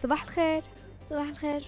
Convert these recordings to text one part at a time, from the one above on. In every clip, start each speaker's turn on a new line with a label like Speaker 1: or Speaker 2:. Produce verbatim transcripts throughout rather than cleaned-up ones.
Speaker 1: صباح الخير. صباح الخير.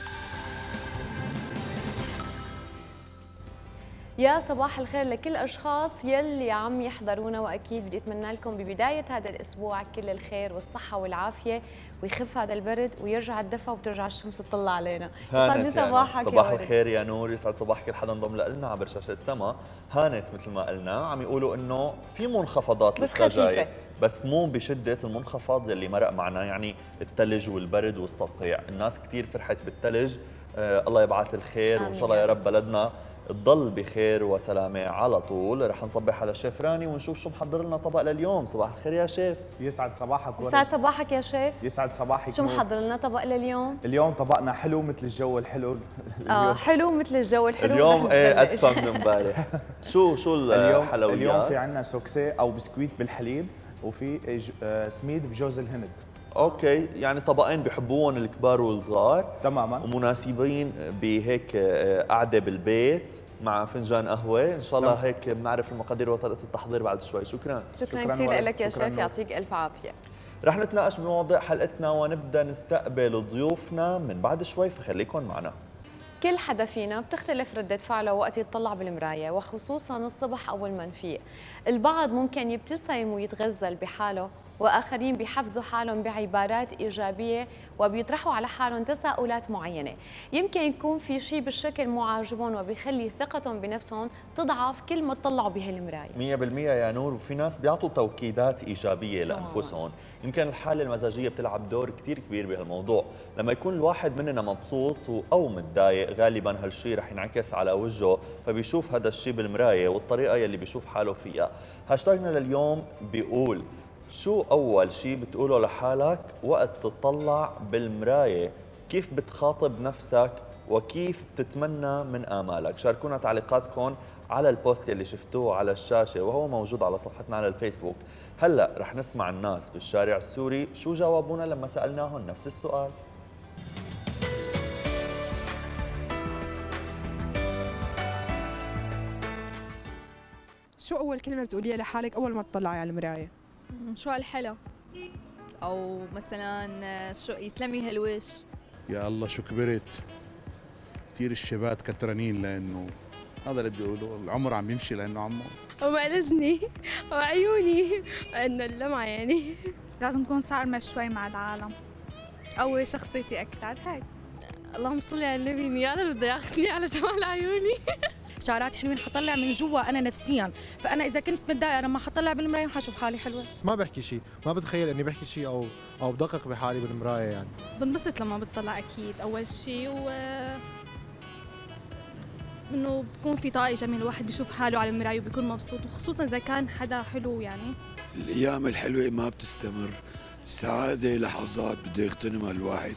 Speaker 2: يا صباح الخير لكل الاشخاص يلي عم يحضرونا، واكيد بدي اتمنى لكم ببدايه هذا الاسبوع كل الخير والصحه والعافيه، ويخف هذا البرد ويرجع الدفى وترجع الشمس تطلع علينا. يسعد لي صباحك.
Speaker 3: صباح الخير يا نور، يسعد صباح كل حدا انضم لنا عبر شاشه سما. هانت مثل ما قلنا عم يقولوا انه في منخفضات
Speaker 2: بس
Speaker 3: لسه
Speaker 2: خفيفه،
Speaker 3: جايه، بس مو بشده المنخفض يلي مرق معنا، يعني الثلج والبرد والصقيع. الناس كثير فرحت بالثلج، آه الله يبعث الخير وان شاء الله يا رب بلدنا تضل بخير وسلامة على طول. رح نصبح على الشيف راني ونشوف شو محضر لنا طبق لليوم. صباح الخير يا شيف.
Speaker 4: يسعد صباحك ورد.
Speaker 2: يسعد صباحك يا شيف.
Speaker 4: يسعد صباحك.
Speaker 2: شو محضر لنا طبق لليوم؟
Speaker 4: اليوم طبقنا حلو مثل الجو الحلو.
Speaker 2: اه حلو مثل الجو الحلو.
Speaker 3: اليوم ايه ادفى من امبارح. شو شو الحلويات؟
Speaker 4: اليوم في عندنا سوكسي او بسكويت بالحليب، وفي سميد بجوز الهند.
Speaker 3: اوكي، يعني طبقين بحبوهم الكبار والصغار
Speaker 4: تماما،
Speaker 3: ومناسبين بهيك قعده بالبيت مع فنجان قهوه. ان شاء الله
Speaker 4: تمام.
Speaker 3: هيك بنعرف المقادير وطريقه التحضير بعد شوي. شكرا
Speaker 2: شكرا, شكرا كثير لك يا شيف، يعطيك الف عافيه.
Speaker 3: رح نتناقش بمواضيع حلقتنا ونبدا نستقبل ضيوفنا من بعد شوي، فخليكم معنا.
Speaker 2: كل حدا فينا بتختلف ردة فعله وقت يتطلع بالمراية، وخصوصا الصبح أول ما نفيق. البعض ممكن يبتسم ويتغزل بحاله، وآخرين بيحفزوا حالهم بعبارات إيجابية وبيطرحوا على حالهم تساؤلات معينة. يمكن يكون في شيء بالشكل مو عاجبهم وبيخلي ثقتهم بنفسهم تضعف كل ما تطلعوا بهالمراية.
Speaker 3: مية بالمية يا نور، وفي ناس بيعطوا توكيدات إيجابية لأنفسهم. يمكن الحالة المزاجية بتلعب دور كتير كبير بهالموضوع. لما يكون الواحد مننا مبسوط أو متضايق غالبا هالشيء رح ينعكس على وجهه، فبيشوف هذا الشيء بالمراية والطريقة يلي بيشوف حاله فيها. هاشتاجنا لليوم بيقول: شو أول شيء بتقوله لحالك وقت تطلع بالمراية؟ كيف بتخاطب نفسك وكيف بتتمنى من آمالك؟ شاركونا تعليقاتكم على البوست اللي شفتوه على الشاشة وهو موجود على صفحتنا على الفيسبوك. هلأ رح نسمع الناس بالشارع السوري شو جاوبونا لما سألناهم نفس السؤال.
Speaker 5: شو أول كلمة بتقوليها لحالك أول ما تطلعي على المراية؟
Speaker 1: شو هالحلو، او مثلا شو يسلمي هالوش.
Speaker 6: يا الله شو كبرت، كثير الشباب كترانين، لانه هذا اللي بيقولوا العمر عم يمشي لانه عمه.
Speaker 7: ومقلزني وعيوني انه اللمعه، يعني
Speaker 8: لازم تكون صارمة شوي مع العالم، قوي شخصيتي أكثر هيك.
Speaker 7: اللهم صل على النبي، اني انا اللي بده ياخذني على جمال عيوني.
Speaker 5: شعرات حلوين حطلع من جوا انا نفسيا، فانا اذا كنت متضايقه لما حطلع بالمرايه حاشوف حالي حلوه.
Speaker 9: ما بحكي شيء، ما بتخيل اني بحكي شيء او او بدقق بحالي بالمرايه. يعني
Speaker 7: بنبسط لما بتطلع اكيد اول شيء، و انه بكون في طاقه جميل، الواحد بيشوف حاله على المرايه وبيكون مبسوط، وخصوصا اذا كان حدا حلو. يعني
Speaker 10: الايام الحلوه ما بتستمر، السعاده لحظات بده يغتنمها الواحد.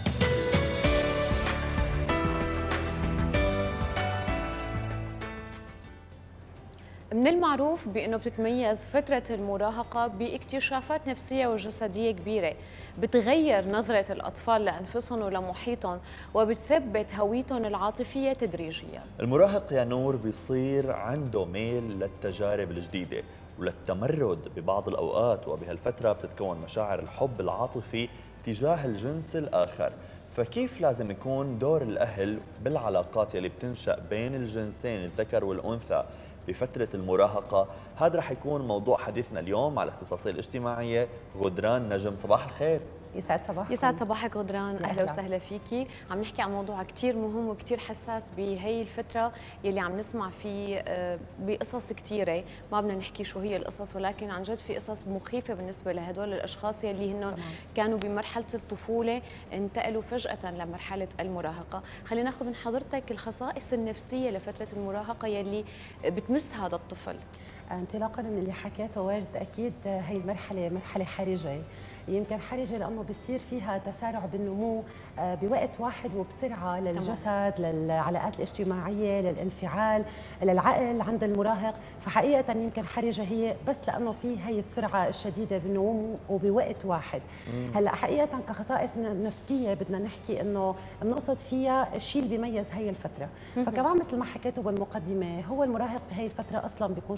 Speaker 2: من المعروف بأنه بتتميز فترة المراهقة باكتشافات نفسية وجسدية كبيرة، بتغير نظرة الأطفال لأنفسهم ولمحيطهم، وبتثبت هويتهم العاطفية تدريجيا.
Speaker 3: المراهق يا نور بيصير عنده ميل للتجارب الجديدة وللتمرد ببعض الأوقات، وبهالفترة بتتكون مشاعر الحب العاطفي تجاه الجنس الآخر. فكيف لازم يكون دور الأهل بالعلاقات يلي بتنشأ بين الجنسين الذكر والأنثى بفترة المراهقة؟ هذا رح يكون موضوع حديثنا اليوم مع الاختصاصية الاجتماعية غدران نجم. صباح الخير.
Speaker 11: يسعد صباحك.
Speaker 2: يسعد صباحك غدران، اهلا وسهلا فيكي. عم نحكي عن موضوع كثير مهم وكثير حساس بهي الفتره يلي عم نسمع فيه بقصص كثيره، ما بدنا نحكي شو هي القصص، ولكن عن جد في قصص مخيفه بالنسبه لهدول الاشخاص يلي هن كانوا بمرحله الطفوله انتقلوا فجاه لمرحله المراهقه. خلينا ناخذ من حضرتك الخصائص النفسيه لفتره المراهقه يلي بتمس هذا الطفل.
Speaker 11: انطلاقا من اللي حكيته ورد، اكيد هي المرحله مرحله حرجه، يمكن حرجه لانه بصير فيها تسارع بالنمو بوقت واحد وبسرعه للجسد، للعلاقات الاجتماعيه، للانفعال، للعقل عند المراهق. فحقيقه يمكن حرجه هي بس لانه في هي السرعه الشديده بالنمو وبوقت واحد. هلا حقيقه كخصائص نفسيه بدنا نحكي انه بنقصد فيها الشيء اللي بيميز هي الفتره. فكمان مثل ما حكيته بالمقدمه، هو المراهق بهي الفتره اصلا بيكون شخص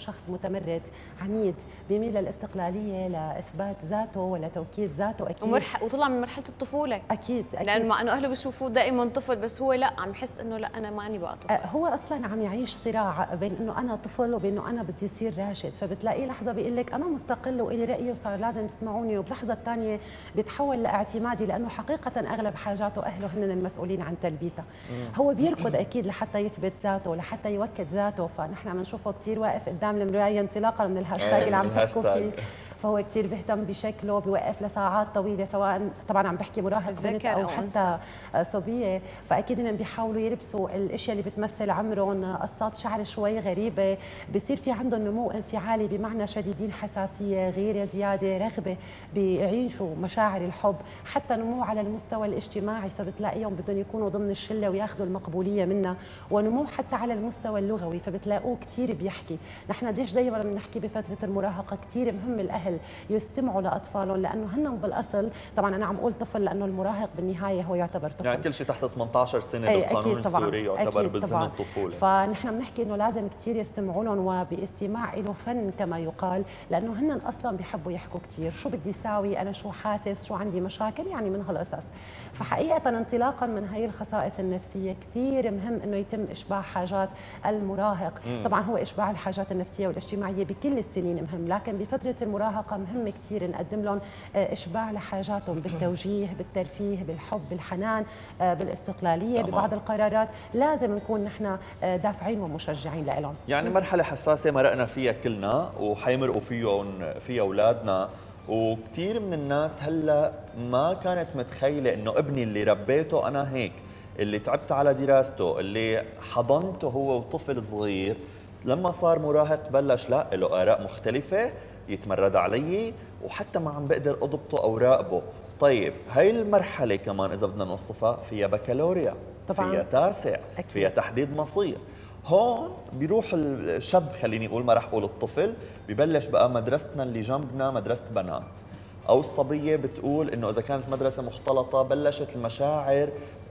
Speaker 11: متمرد عنيد، بيميل للاستقلاليه، لاثبات ذاته ولا توكيد ذاته. اكيد
Speaker 2: ومرح... وطلع من مرحله الطفوله.
Speaker 11: اكيد اكيد
Speaker 2: لانه مع انه اهله بشوفوه دائما طفل، بس هو لا، عم يحس انه لا انا ماني بقى طفل.
Speaker 11: هو اصلا عم يعيش صراع بين انه انا طفل وبين انه انا بدي اصير راشد، فبتلاقيه لحظه بيقول لك انا مستقل والي رايي وصار لازم تسمعوني، وبلحظه الثانيه بيتحول لاعتمادي لانه حقيقه اغلب حاجاته اهله هن المسؤولين عن تلبيتها. هو بيركض اكيد لحتى يثبت ذاته، لحتى يوكد ذاته، فنحن بنشوفه كثير واقف قدام المرايه انطلاقا من الهاشتاج اللي عم تحكوا فيه، فهو كثير بيهتم بشكله، بيوقف لساعات طويله، سواء طبعا عم بحكي مراهق بنت او حتى صبيه، فاكيد انهم بيحاولوا يلبسوا الاشياء اللي بتمثل عمرهم، قصات شعر شوي غريبه، بصير في عندهم نمو انفعالي بمعنى شديدين حساسيه، غيره زياده، رغبه، بيعيشوا مشاعر الحب، حتى نمو على المستوى الاجتماعي، فبتلاقيهم بدهم يكونوا ضمن الشله وياخذوا المقبوليه منها، ونمو حتى على المستوى اللغوي، فبتلاقوه كثير بيحكي. نحن ليش دائما بنحكي بفتره المراهقه كثير مهم الاهل يستمعوا لاطفالهم، لانه هن بالاصل، طبعا انا عم اقول طفل لانه المراهق بالنهايه هو يعتبر طفل،
Speaker 3: يعني كل شيء تحت ثمانية عشر سنه بالقانون السوري يعتبر بسن الطفوله.
Speaker 11: فنحن بنحكي انه لازم كثير يستمعوا لهم، وباستماع له فن كما يقال، لانه هن اصلا بيحبوا يحكوا كثير، شو بدي اساوي انا، شو حاسس، شو عندي مشاكل، يعني من هالقصص. فحقيقه انطلاقا من هي الخصائص النفسيه كثير مهم انه يتم اشباع حاجات المراهق. مم. طبعا هو اشباع الحاجات النفسيه والاجتماعيه بكل السنين مهم، لكن بفتره المراهقه مهم كثير نقدم لهم اشباع لحاجاتهم بالتوجيه، بالترفيه، بالحب، بالحنان، بالاستقلاليه. طبعا. ببعض القرارات لازم نكون نحن دافعين ومشجعين لهم.
Speaker 3: يعني مرحله حساسه مرقنا فيها كلنا وحيمرقوا فيهم فيها اولادنا، وكثير من الناس هلا ما كانت متخيله انه ابني اللي ربيته انا هيك، اللي تعبت على دراسته، اللي حضنته هو وطفل صغير، لما صار مراهق بلش لا له آراء مختلفة، يتمرد علي، وحتى ما عم بقدر أضبطه أو راقبه. طيب هاي المرحلة كمان إذا بدنا نوصفها فيها بكالوريا، طبعاً. فيها تاسع، أكيد. فيها تحديد مصير. هون بيروح الشاب، خليني أقول ما رح أقول الطفل، ببلش بقى مدرستنا اللي جنبنا مدرسة بنات، أو الصبية بتقول إنه إذا كانت مدرسة مختلطة بلشت المشاعر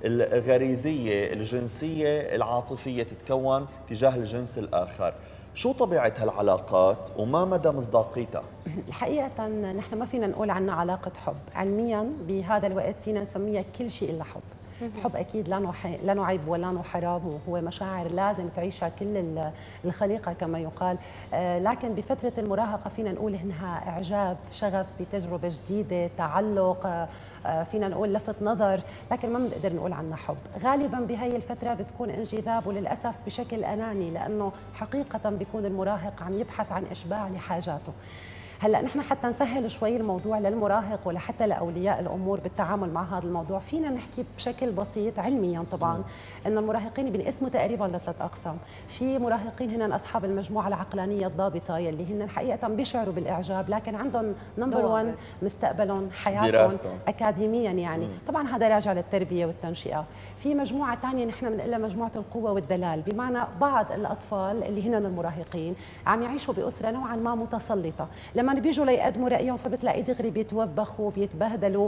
Speaker 3: الغريزية الجنسية العاطفية تتكون تجاه الجنس الآخر. شو طبيعة هالعلاقات وما مدى مصداقيتها؟
Speaker 11: الحقيقة نحن ما فينا نقول عنها علاقة حب، علميا بهذا الوقت فينا نسميها كل شيء إلا حب. الحب اكيد لا نوع لا نوع عيب ولا نوع حرام، وهو مشاعر لازم تعيشها كل الخليقه كما يقال، لكن بفتره المراهقه فينا نقول انها اعجاب، شغف بتجربه جديده، تعلق، فينا نقول لفت نظر، لكن ما بنقدر نقول عنها حب. غالبا بهي الفتره بتكون انجذاب، وللاسف بشكل اناني، لانه حقيقه بيكون المراهق عم يبحث عن اشباع لحاجاته. هلا نحن حتى نسهل شوي الموضوع للمراهق ولا حتى لاولياء الامور بالتعامل مع هذا الموضوع، فينا نحكي بشكل بسيط علميا طبعا ان المراهقين بينقسموا تقريبا لثلاث اقسام. في مراهقين هن اصحاب المجموعه العقلانيه الضابطه يلي هن حقيقه بيشعروا بالاعجاب، لكن عندهم نمبر واحد مستقبلهم، حياتهم، اكاديميا يعني. مم. طبعا هذا راجع للتربيه والتنشئه. في مجموعه ثانيه نحن بنقول لها مجموعه القوه والدلال، بمعنى بعض الاطفال اللي هن المراهقين عم يعيشوا باسره نوعا ما متسلطه، لما بيجوا ليقدموا رايهم فبتلاقي دغري بيتوبخوا بيتبهدلوا،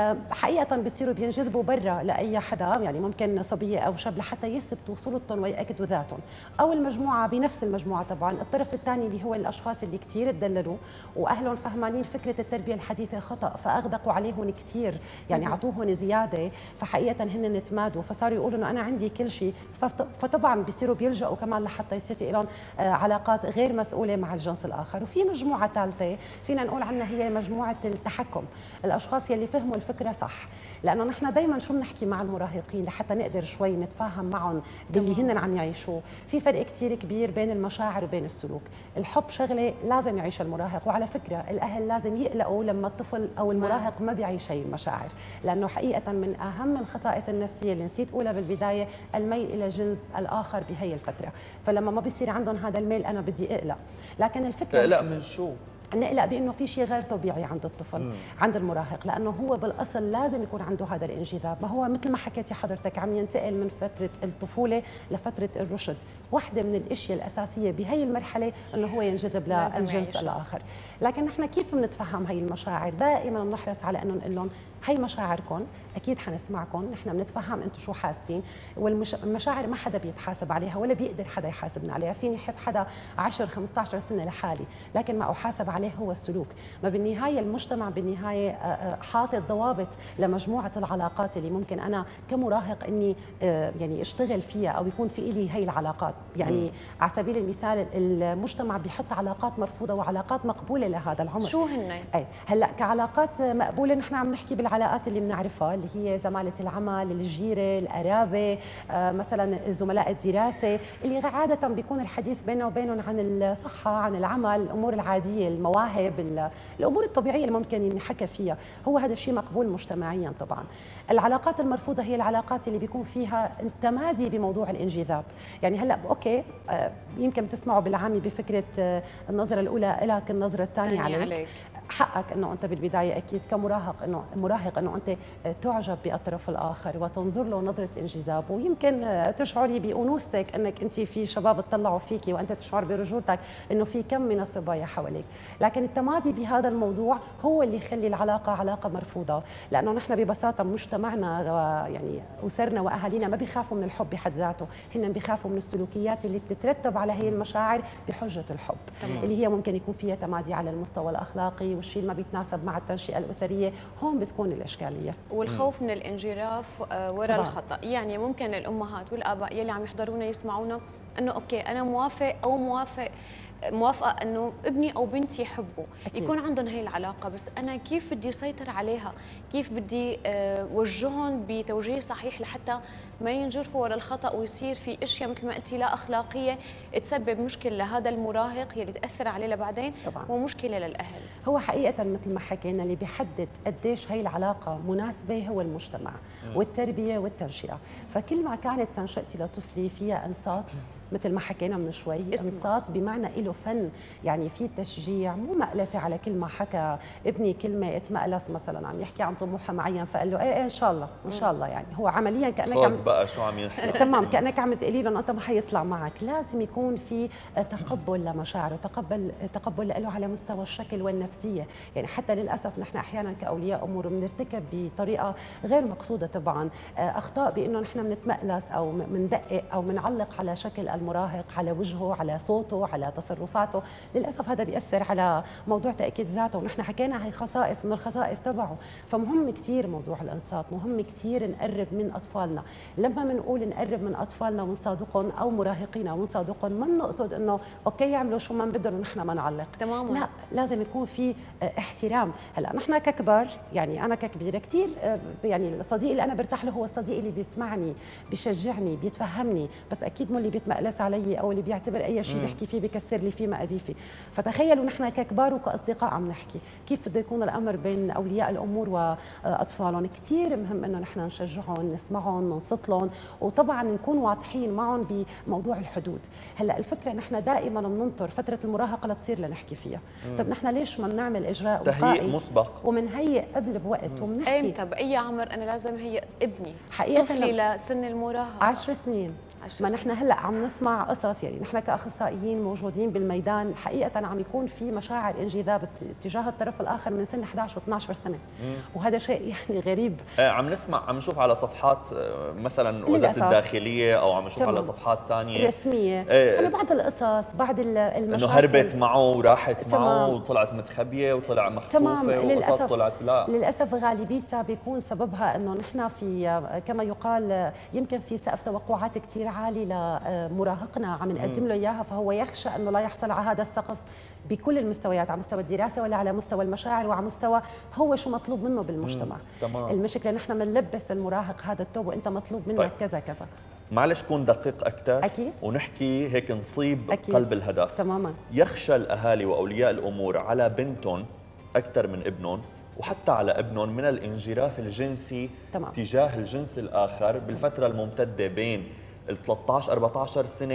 Speaker 11: حقيقه بيصيروا بينجذبوا برا لاي حدا، يعني ممكن صبيه او شاب، لحتى يثبتوا سلطتهم ويأكدوا ذاتهم. او المجموعه بنفس المجموعه طبعا الطرف الثاني اللي هو الاشخاص اللي كثير تدللوا واهلهم فهمانين فكره التربيه الحديثه خطا، فاغدقوا عليهم كثير، يعني اعطوهم زياده، فحقيقه هن تمادوا، فصاروا يقولوا انه انا عندي كل شيء، فطبعا بيصيروا بيلجأوا كمان لحتى يصير في لهم علاقات غير مسؤوله مع الجنس الاخر. وفي مجموعه ثالثه فينا نقول عنها هي مجموعه التحكم، الاشخاص يلي فهموا الفكره صح، لانه نحن دائما شو بنحكي مع المراهقين لحتى نقدر شوي نتفاهم معهم باللي هن عم يعيشوه. في فرق كثير كبير بين المشاعر وبين السلوك. الحب شغله لازم يعيش المراهق، وعلى فكره الاهل لازم يقلقوا لما الطفل او المراهق ما بيعيش هي المشاعر، لانه حقيقه من اهم الخصائص النفسيه اللي نسيت اقولها بالبدايه الميل الى الجنس الاخر بهي الفتره، فلما ما بيصير عندهم هذا الميل انا بدي اقلق. لكن الفكره
Speaker 3: لا من شو؟
Speaker 11: نقلق بانه في شيء غير طبيعي عند الطفل مم. عند المراهق، لانه هو بالاصل لازم يكون عنده هذا الانجذاب. ما هو مثل ما حكيتي حضرتك عم ينتقل من فتره الطفوله لفتره الرشد. واحده من الاشياء الاساسيه بهي المرحله انه هو ينجذب للجنس الاخر. لكن نحن كيف بنتفهم هي المشاعر؟ دائما بنحرص على انه نقول لهم هي مشاعركم، اكيد حنسمعكم، نحن بنتفهم انتم شو حاسين، والمشاعر ما حدا بيتحاسب عليها ولا بيقدر حدا يحاسبنا عليها. فيني احب حدا عشر خمسة عشر سنه لحالي، لكن ما احاسب عليه هو السلوك. ما بالنهايه المجتمع بالنهايه حاطط ضوابط لمجموعه العلاقات اللي ممكن انا كمراهق اني يعني اشتغل فيها او يكون في لي هي العلاقات. يعني على سبيل المثال المجتمع بيحط علاقات مرفوضه وعلاقات مقبوله لهذا العمر.
Speaker 2: شو هن؟
Speaker 11: اي هلا كعلاقات مقبوله نحن عم نحكي بالعلاقات اللي بنعرفها، اللي هي زماله العمل، الجيره، القرابه، آه مثلا زملاء الدراسه، اللي عاده بيكون الحديث بيننا وبينهم عن الصحه، عن العمل، الامور العاديه، المواهب، الامور الطبيعيه اللي ممكن ينحكى فيها. هو هذا الشيء مقبول مجتمعيا طبعا. العلاقات المرفوضه هي العلاقات اللي بيكون فيها تمادي بموضوع الانجذاب. يعني هلا اوكي آه يمكن بتسمعوا بالعامي بفكره آه النظره الاولى لك النظره الثانيه عليك. عليك حقك انه انت بالبدايه اكيد كمراهق انه مراهق انه انت تعجب بالطرف الاخر وتنظر له نظره انجذاب، ويمكن تشعري بانوثتك انك انت في شباب تطلعوا فيكي وانت تشعر برجولتك انه في كم من الصبايا حواليك. لكن التمادي بهذا الموضوع هو اللي يخلي العلاقه علاقه مرفوضه، لانه نحن ببساطه مجتمعنا يعني اسرنا واهالينا ما بيخافوا من الحب بحد ذاته، هن بيخافوا من السلوكيات اللي بتترتب على هي المشاعر بحجه الحب. طبعا. اللي هي ممكن يكون فيها تمادي على المستوى الاخلاقي والشيء ما بيتناسب مع التنشئه الاسريه، هون بتكون الاشكاليه.
Speaker 2: والخوف من الانجراف وراء الخطا، يعني ممكن الامهات والاباء يلي عم يحضرونا يسمعونا انه اوكي انا موافق او موافق موافقه انه ابني او بنتي يحبوا أكيد. يكون عندهم هي العلاقه، بس انا كيف بدي اسيطر عليها؟ كيف بدي اوجههم بتوجيه صحيح لحتى ما ينجرفوا وراء الخطا ويصير في اشياء مثل ما قلتي لا اخلاقيه تسبب مشكله لهذا المراهق يلي تاثر عليه لبعدين طبعا. ومشكله للاهل.
Speaker 11: هو حقيقه مثل ما حكينا اللي بيحدد قديش هي العلاقه مناسبه هو المجتمع م. والتربيه والتنشئه. فكل ما كانت تنشئتي لطفلي فيها انصات مثل ما حكينا من شوي، انصات بمعنى له فن، يعني في تشجيع، مو مقلسه على كل ما حكى ابني كلمه اتمقلس مثلا عم يحكي عن طموحه معين فقال له ايه ايه ان شاء الله ان شاء الله، يعني هو عمليا كانك عم
Speaker 3: بقى شو عم يحكي
Speaker 11: تمام كانك عم تقولي له انت ما حيطلع معك. لازم يكون في تقبل لمشاعره، تقبل تقبل له على مستوى الشكل والنفسيه. يعني حتى للاسف نحن احيانا كاولياء امور بنرتكب بطريقه غير مقصوده طبعا اخطاء بانه نحن بنتمقلس او بندقق او بنعلق على شكل المراهق، على وجهه، على صوته، على تصرفاته. للاسف هذا بيأثر على موضوع تاكيد ذاته، ونحن حكينا هي خصائص من الخصائص تبعه. فمهم كثير موضوع الانصات، مهم كثير نقرب من اطفالنا. لما بنقول نقرب من اطفالنا ونصادقهم او مراهقينا ونصادقهم، ما بنقصد انه اوكي يعملوا شو ما بدهم ونحن ما نعلق
Speaker 2: تماما.
Speaker 11: لا، لازم يكون في احترام. هلا نحن ككبار، يعني انا ككبيره كثير يعني الصديق اللي انا برتاح له هو الصديق اللي بيسمعني، بيشجعني، بيتفهمني، بس اكيد مو اللي بيتمقلس علي او اللي بيعتبر اي شيء بحكي فيه بكسر لي فيه مقاديفي. فتخيلوا نحن ككبار وكاصدقاء عم نحكي كيف بده يكون الامر بين اولياء الامور واطفالهم. كثير مهم انه نحن نشجعهم، نسمعهم، ننصت لهم، وطبعا نكون واضحين معهم بموضوع الحدود. هلا الفكره نحن دائما بننطر فتره المراهقه لتصير لنحكي فيها. طب نحن ليش ما بنعمل اجراء
Speaker 3: تهيئ مسبق
Speaker 11: ومنهيئ قبل بوقت وبنحكي
Speaker 2: امتى باي عمر انا لازم هيئ ابني طفلي لسن المراهقه؟
Speaker 11: عشر سنين. ما نحن هلا عم نسمع قصص، يعني نحن كاخصائيين موجودين بالميدان حقيقه عم يكون في مشاعر انجذاب تجاه الطرف الاخر من سن إحدى عشر واثني عشر سنه، مم. وهذا شيء يعني غريب.
Speaker 3: آه عم نسمع، عم نشوف على صفحات مثلا وزاره الداخليه او عم نشوف على صفحات ثانيه
Speaker 11: رسميه آه انا بعض القصص، بعض المشاكل
Speaker 3: انه هربت معه وراحت معه وطلعت متخبيه وطلع مخطوفه وقصص طلعت لا
Speaker 11: للاسف غالبيتها بيكون سببها انه نحن في كما يقال يمكن في سقف توقعات كثير عالي لمراهقنا عم نقدم له اياها، فهو يخشى انه لا يحصل على هذا السقف بكل المستويات، على مستوى الدراسه ولا على مستوى المشاعر وعلى مستوى هو شو مطلوب منه بالمجتمع. تمام. المشكله نحن بنلبس المراهق هذا الثوب وانت مطلوب منك طيب. كذا كذا.
Speaker 3: معلش كون دقيق اكثر
Speaker 11: اكيد
Speaker 3: ونحكي هيك نصيب
Speaker 11: أكيد.
Speaker 3: قلب الهدف.
Speaker 11: تماما.
Speaker 3: يخشى الاهالي واولياء الامور على بنتهم اكثر من ابنهم وحتى على ابنهم من الانجراف الجنسي تمام. تجاه الجنس الاخر بالفتره الممتده بين ال ثلاثة عشر أربعة عشر سنه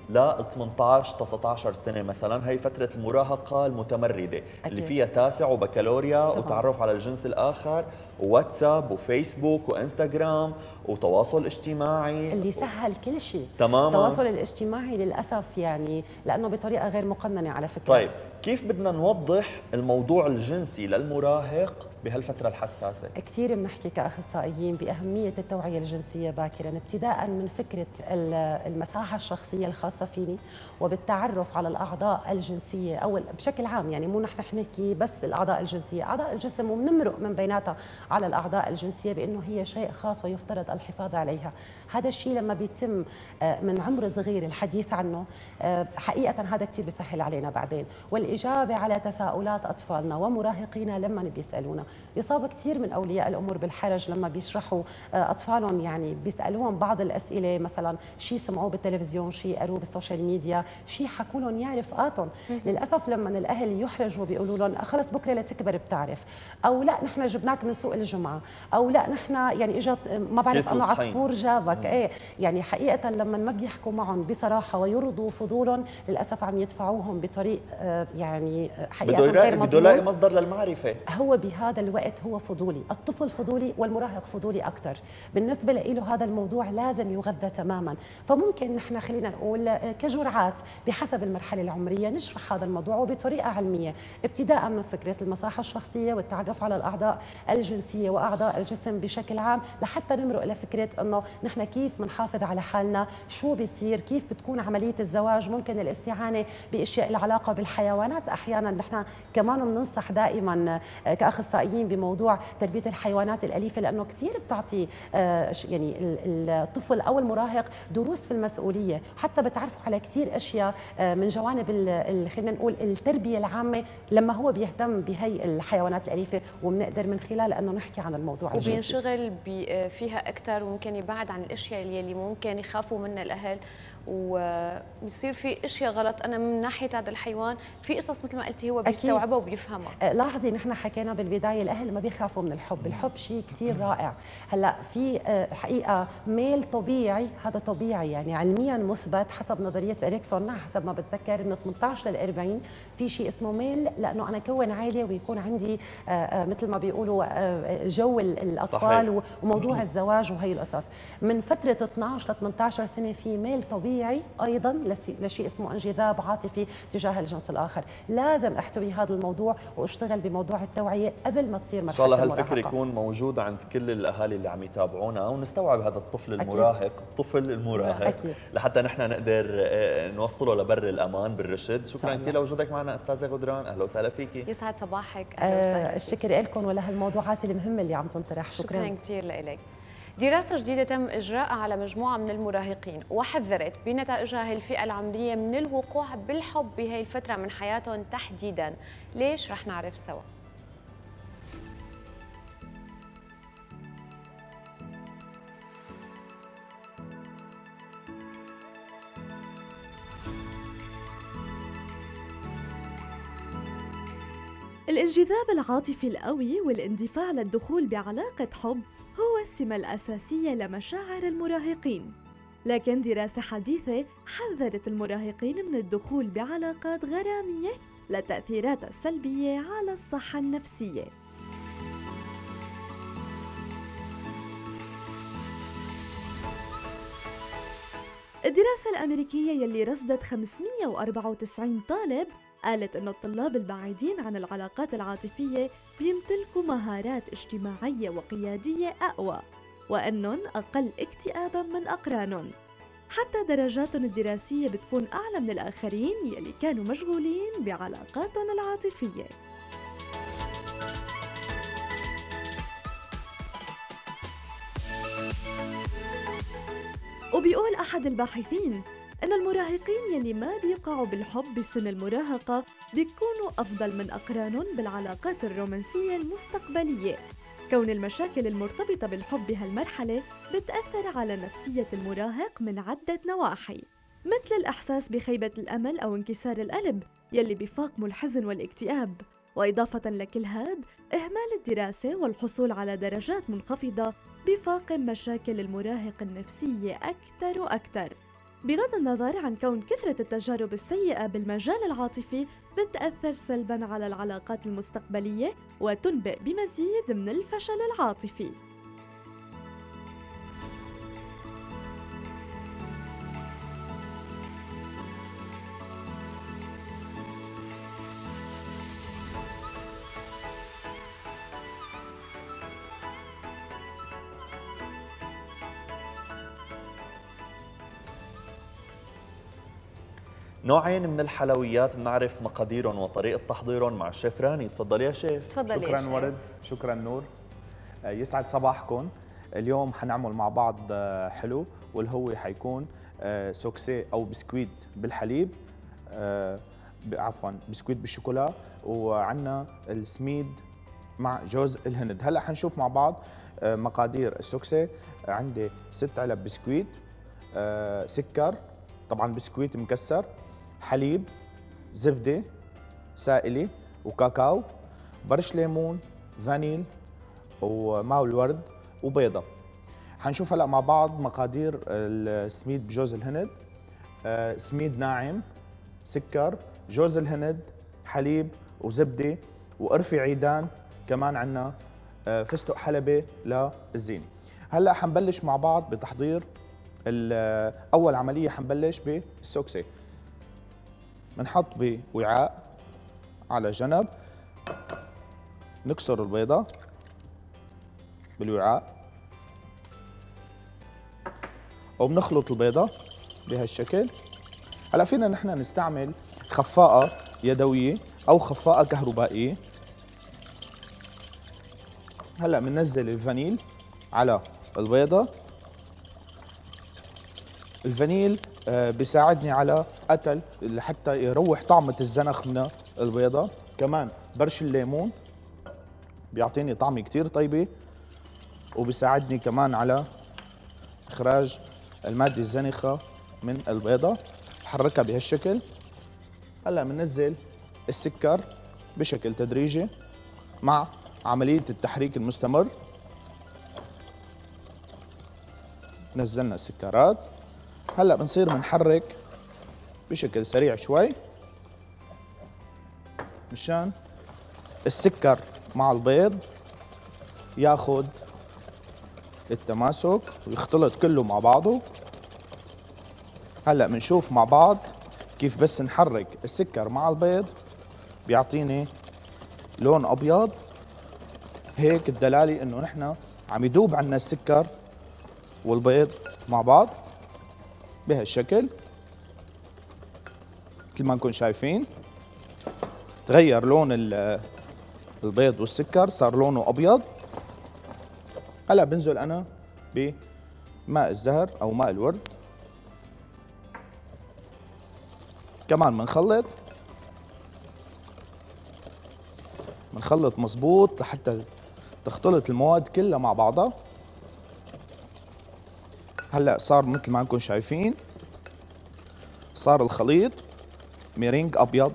Speaker 3: ل ثمانية عشر تسعة عشر سنه مثلا، هي فتره المراهقه المتمرده أكيد. اللي فيها تاسع وبكالوريا طبعا. وتعرف على الجنس الاخر وواتساب وفيسبوك وانستغرام وتواصل اجتماعي
Speaker 11: اللي سهل كل شيء
Speaker 3: تماما.
Speaker 11: التواصل الاجتماعي للاسف يعني لانه بطريقه غير مقننه على فكره.
Speaker 3: طيب كيف بدنا نوضح الموضوع الجنسي للمراهق بهالفترة الحساسة؟
Speaker 11: كثير بنحكي كأخصائيين بأهمية التوعية الجنسية باكرا، ابتداء من فكرة المساحة الشخصية الخاصة فيني وبالتعرف على الأعضاء الجنسية أو بشكل عام، يعني مو نحن نحكي بس الأعضاء الجنسية، أعضاء الجسم وبنمرق من بيناتها على الأعضاء الجنسية بأنه هي شيء خاص ويفترض الحفاظ عليها. هذا الشيء لما بيتم من عمر صغير الحديث عنه حقيقة هذا كثير بيسهل علينا بعدين، والإجابة على تساؤلات أطفالنا ومراهقينا لما بيسألونا. يصاب كثير من أولياء الأمور بالحرج لما بيشرحوا أطفالهم، يعني بيسألوهم بعض الأسئلة، مثلا شيء سمعوه بالتلفزيون، شيء قروه بالسوشيال ميديا، شيء حكوا لهم يا رفقاتهم. للأسف لما الأهل يحرجوا بيقولوا لهم خلص بكرة لتكبر بتعرف، أو لا نحن جبناك من سوق الجمعة، أو لا نحن يعني إجت ما بعرف أنه عصفور جابك. إيه يعني حقيقة لما ما بيحكوا معهم بصراحة ويرضوا فضولهم للأسف عم يدفعوهم بطريق يعني حقيقة غير مضمون.
Speaker 3: بده يلاقي مصدر للمعرفة.
Speaker 11: هو بهذا الوقت هو فضولي، الطفل فضولي والمراهق فضولي أكثر. بالنسبة له هذا الموضوع لازم يغذى تماما، فممكن نحن خلينا نقول كجرعات بحسب المرحلة العمرية نشرح هذا الموضوع وبطريقة علمية، ابتداء من فكرة المساحة الشخصية والتعرف على الأعضاء الجنسية وأعضاء الجسم بشكل عام، لحتى نمرق لفكرة أنه نحن كيف بنحافظ على حالنا، شو بيصير، كيف بتكون عملية الزواج، ممكن الاستعانة بأشياء العلاقة بالحيوانات. أحيانا نحن كمان بننصح دائما كأخصائيين بموضوع تربية الحيوانات الأليفة، لأنه كثير بتعطي يعني الطفل أو المراهق دروس في المسؤولية، حتى بتعرفوا على كثير أشياء من جوانب خلينا نقول التربية العامة لما هو بيهتم بهي الحيوانات الأليفة، وبنقدر من خلال أنه نحكي عن الموضوع الجنسي
Speaker 2: وبينشغل فيها أكثر، وممكن يبعد عن الأشياء اللي ممكن يخافوا منها الأهل، وبيصير في اشياء غلط. انا من ناحيه هذا الحيوان في قصص مثل ما قلتي هو بيستوعبها وبيفهمها.
Speaker 11: لاحظي نحن حكينا بالبدايه الاهل ما بيخافوا من الحب، الحب شيء كثير رائع. هلا في حقيقه ميل طبيعي، هذا طبيعي يعني علميا مثبت حسب نظريه اريكسون، حسب ما بتذكر من ثمانية عشر ل أربعين في شيء اسمه ميل، لانه انا كون عائله ويكون عندي مثل ما بيقولوا جو الاطفال صحيح. وموضوع الزواج وهي القصص. من فتره اثنعش ل ثمانية عشر سنه في ميل طبيعي ايضا لشيء اسمه انجذاب عاطفي تجاه الجنس الاخر. لازم احتوي هذا الموضوع واشتغل بموضوع التوعيه قبل ما تصير مرحله المراهقه.
Speaker 3: ان شاء الله هالفكر يكون موجود عند كل الاهالي اللي عم يتابعونا، ونستوعب هذا الطفل المراهق أكيد. الطفل المراهق أكيد. لحتى نحن نقدر نوصله لبر الامان بالرشد. شكرا كثير لوجودك معنا استاذه غدران، اهلا وسهلا فيكي.
Speaker 2: يسعد صباحك. اهلا وسهلا.
Speaker 11: آه الشكر لكم ولهالموضوعات المهمه اللي عم تنطرح. شكرا,
Speaker 2: شكرا كثير لك. دراسة جديدة تم إجراءها على مجموعة من المراهقين، وحذرت بنتائجها الفئة العمرية من الوقوع بالحب بهي الفترة من حياتهم تحديداً. ليش؟ رح نعرف سوا.
Speaker 12: الانجذاب العاطفي القوي والاندفاع للدخول بعلاقة حب هو السمة الأساسية لمشاعر المراهقين، لكن دراسة حديثة حذرت المراهقين من الدخول بعلاقات غرامية لتأثيراتها السلبية على الصحة النفسية. الدراسة الأمريكية يلي رصدت خمسمئة وأربعة وتسعين طالب قالت إنه الطلاب البعيدين عن العلاقات العاطفية بيمتلكوا مهارات اجتماعية وقيادية أقوى، وأنهم أقل اكتئاباً من أقرانهم. حتى درجاتهم الدراسية بتكون أعلى من الآخرين يلي كانوا مشغولين بعلاقاتهم العاطفية. وبيقول أحد الباحثين إن المراهقين يلي ما بيقعوا بالحب بسن المراهقة بيكونوا أفضل من أقرانهم بالعلاقات الرومانسية المستقبلية، كون المشاكل المرتبطة بالحب بهالمرحلة بتأثر على نفسية المراهق من عدة نواحي، مثل الإحساس بخيبة الأمل أو انكسار القلب يلي بيفاقموا الحزن والاكتئاب. وإضافة لكل هاد، إهمال الدراسة والحصول على درجات منخفضة بيفاقم مشاكل المراهق النفسية أكثر وأكثر. بغض النظر عن كون كثرة التجارب السيئة بالمجال العاطفي بتأثر سلباً على العلاقات المستقبلية وتنبئ بمزيد من الفشل العاطفي.
Speaker 3: نوعين من الحلويات بنعرف مقاديرهم وطريقة تحضيرهم مع الشيف راني. تفضلي يا شيف.
Speaker 2: تفضلي.
Speaker 4: شكرا ورد، شكرا نور. يسعد صباحكم. اليوم حنعمل مع بعض حلو واللي هو حيكون سوكسي او بسكويت بالحليب، عفوا بسكويت بالشوكولا، وعندنا السميد مع جوز الهند. هلا حنشوف مع بعض مقادير السوكسي. عندي ست علب بسكويت، سكر طبعا بسكويت مكسر، حليب، زبده سائله وكاكاو، برش ليمون، فانيل وماء الورد وبيضه. حنشوف هلا مع بعض مقادير السميد بجوز الهند. آه سميد ناعم، سكر، جوز الهند، حليب وزبده وقرفه عيدان، كمان عندنا آه فستق حلبي للزينه. هلا حنبلش مع بعض بتحضير. اول عمليه حنبلش بالسوكسي. بنحط بوعاء على جنب، نكسر البيضه بالوعاء وبنخلط البيضه بهالشكل. هلا فينا نحن نستعمل خفاقه يدويه او خفاقه كهربائيه. هلا بننزل الفانيل على البيضه. الفانيل بيساعدني على قتل لحتى يروح طعمة الزنخ من البيضة. كمان برش الليمون بيعطيني طعمة كتير طيبة، وبيساعدني كمان على إخراج المادة الزنخة من البيضة. بحركها بهالشكل. هلا بننزل السكر بشكل تدريجي مع عملية التحريك المستمر. نزلنا السكرات. هلا بنصير بنحرك بشكل سريع شوي مشان السكر مع البيض ياخذ التماسك ويختلط كله مع بعضه. هلا بنشوف مع بعض كيف بس نحرك السكر مع البيض بيعطيني لون ابيض. هيك الدلاله انه نحن عم يدوب عنا السكر والبيض مع بعض بهالشكل. مثل ما نكون شايفين تغير لون البيض والسكر، صار لونه ابيض. هلا بنزل انا بماء الزهر او ماء الورد. كمان بنخلط بنخلط مظبوط لحتى تختلط المواد كلها مع بعضها. هلا صار مثل ما انكم شايفين صار الخليط ميرينج ابيض.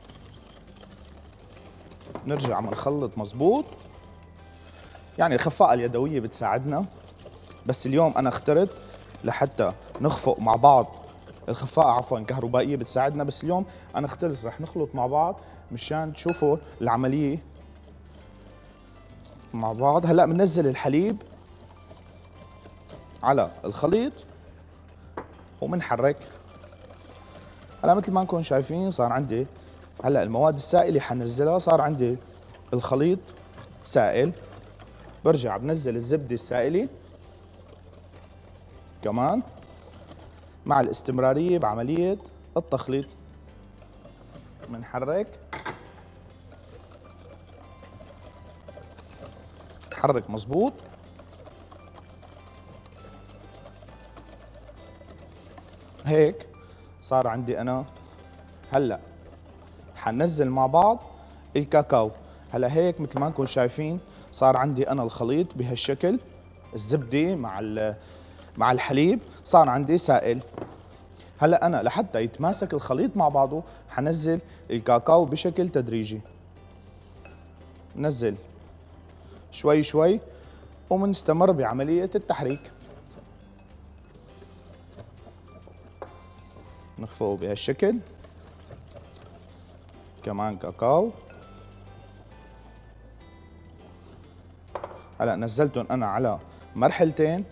Speaker 4: نرجع بنخلط مظبوط. يعني الخفاقه اليدويه بتساعدنا، بس اليوم انا اخترت لحتى نخفق مع بعض. الخفاقه عفوا كهربائيه بتساعدنا، بس اليوم انا اخترت رح نخلط مع بعض مشان تشوفوا العمليه مع بعض. هلا بننزل الحليب على الخليط وبنحرك. هلا مثل ما نكون شايفين صار عندي هلا المواد السائله حنزلها. صار عندي الخليط سائل. برجع بنزل الزبده السائله كمان مع الاستمراريه بعمليه التخليط. بنحرك نحرك مظبوط. هيك صار عندي انا. هلا حننزل مع بعض الكاكاو. هلا هيك مثل ما انكم شايفين صار عندي انا الخليط بهالشكل. الزبده مع مع الحليب صار عندي سائل. هلا انا لحتى يتماسك الخليط مع بعضه حنزل الكاكاو بشكل تدريجي. نزل شوي شوي ومنستمر بعمليه التحريك. فوق بهالشكل. كمان كاكاو. هلا نزلتهم انا على مرحلتين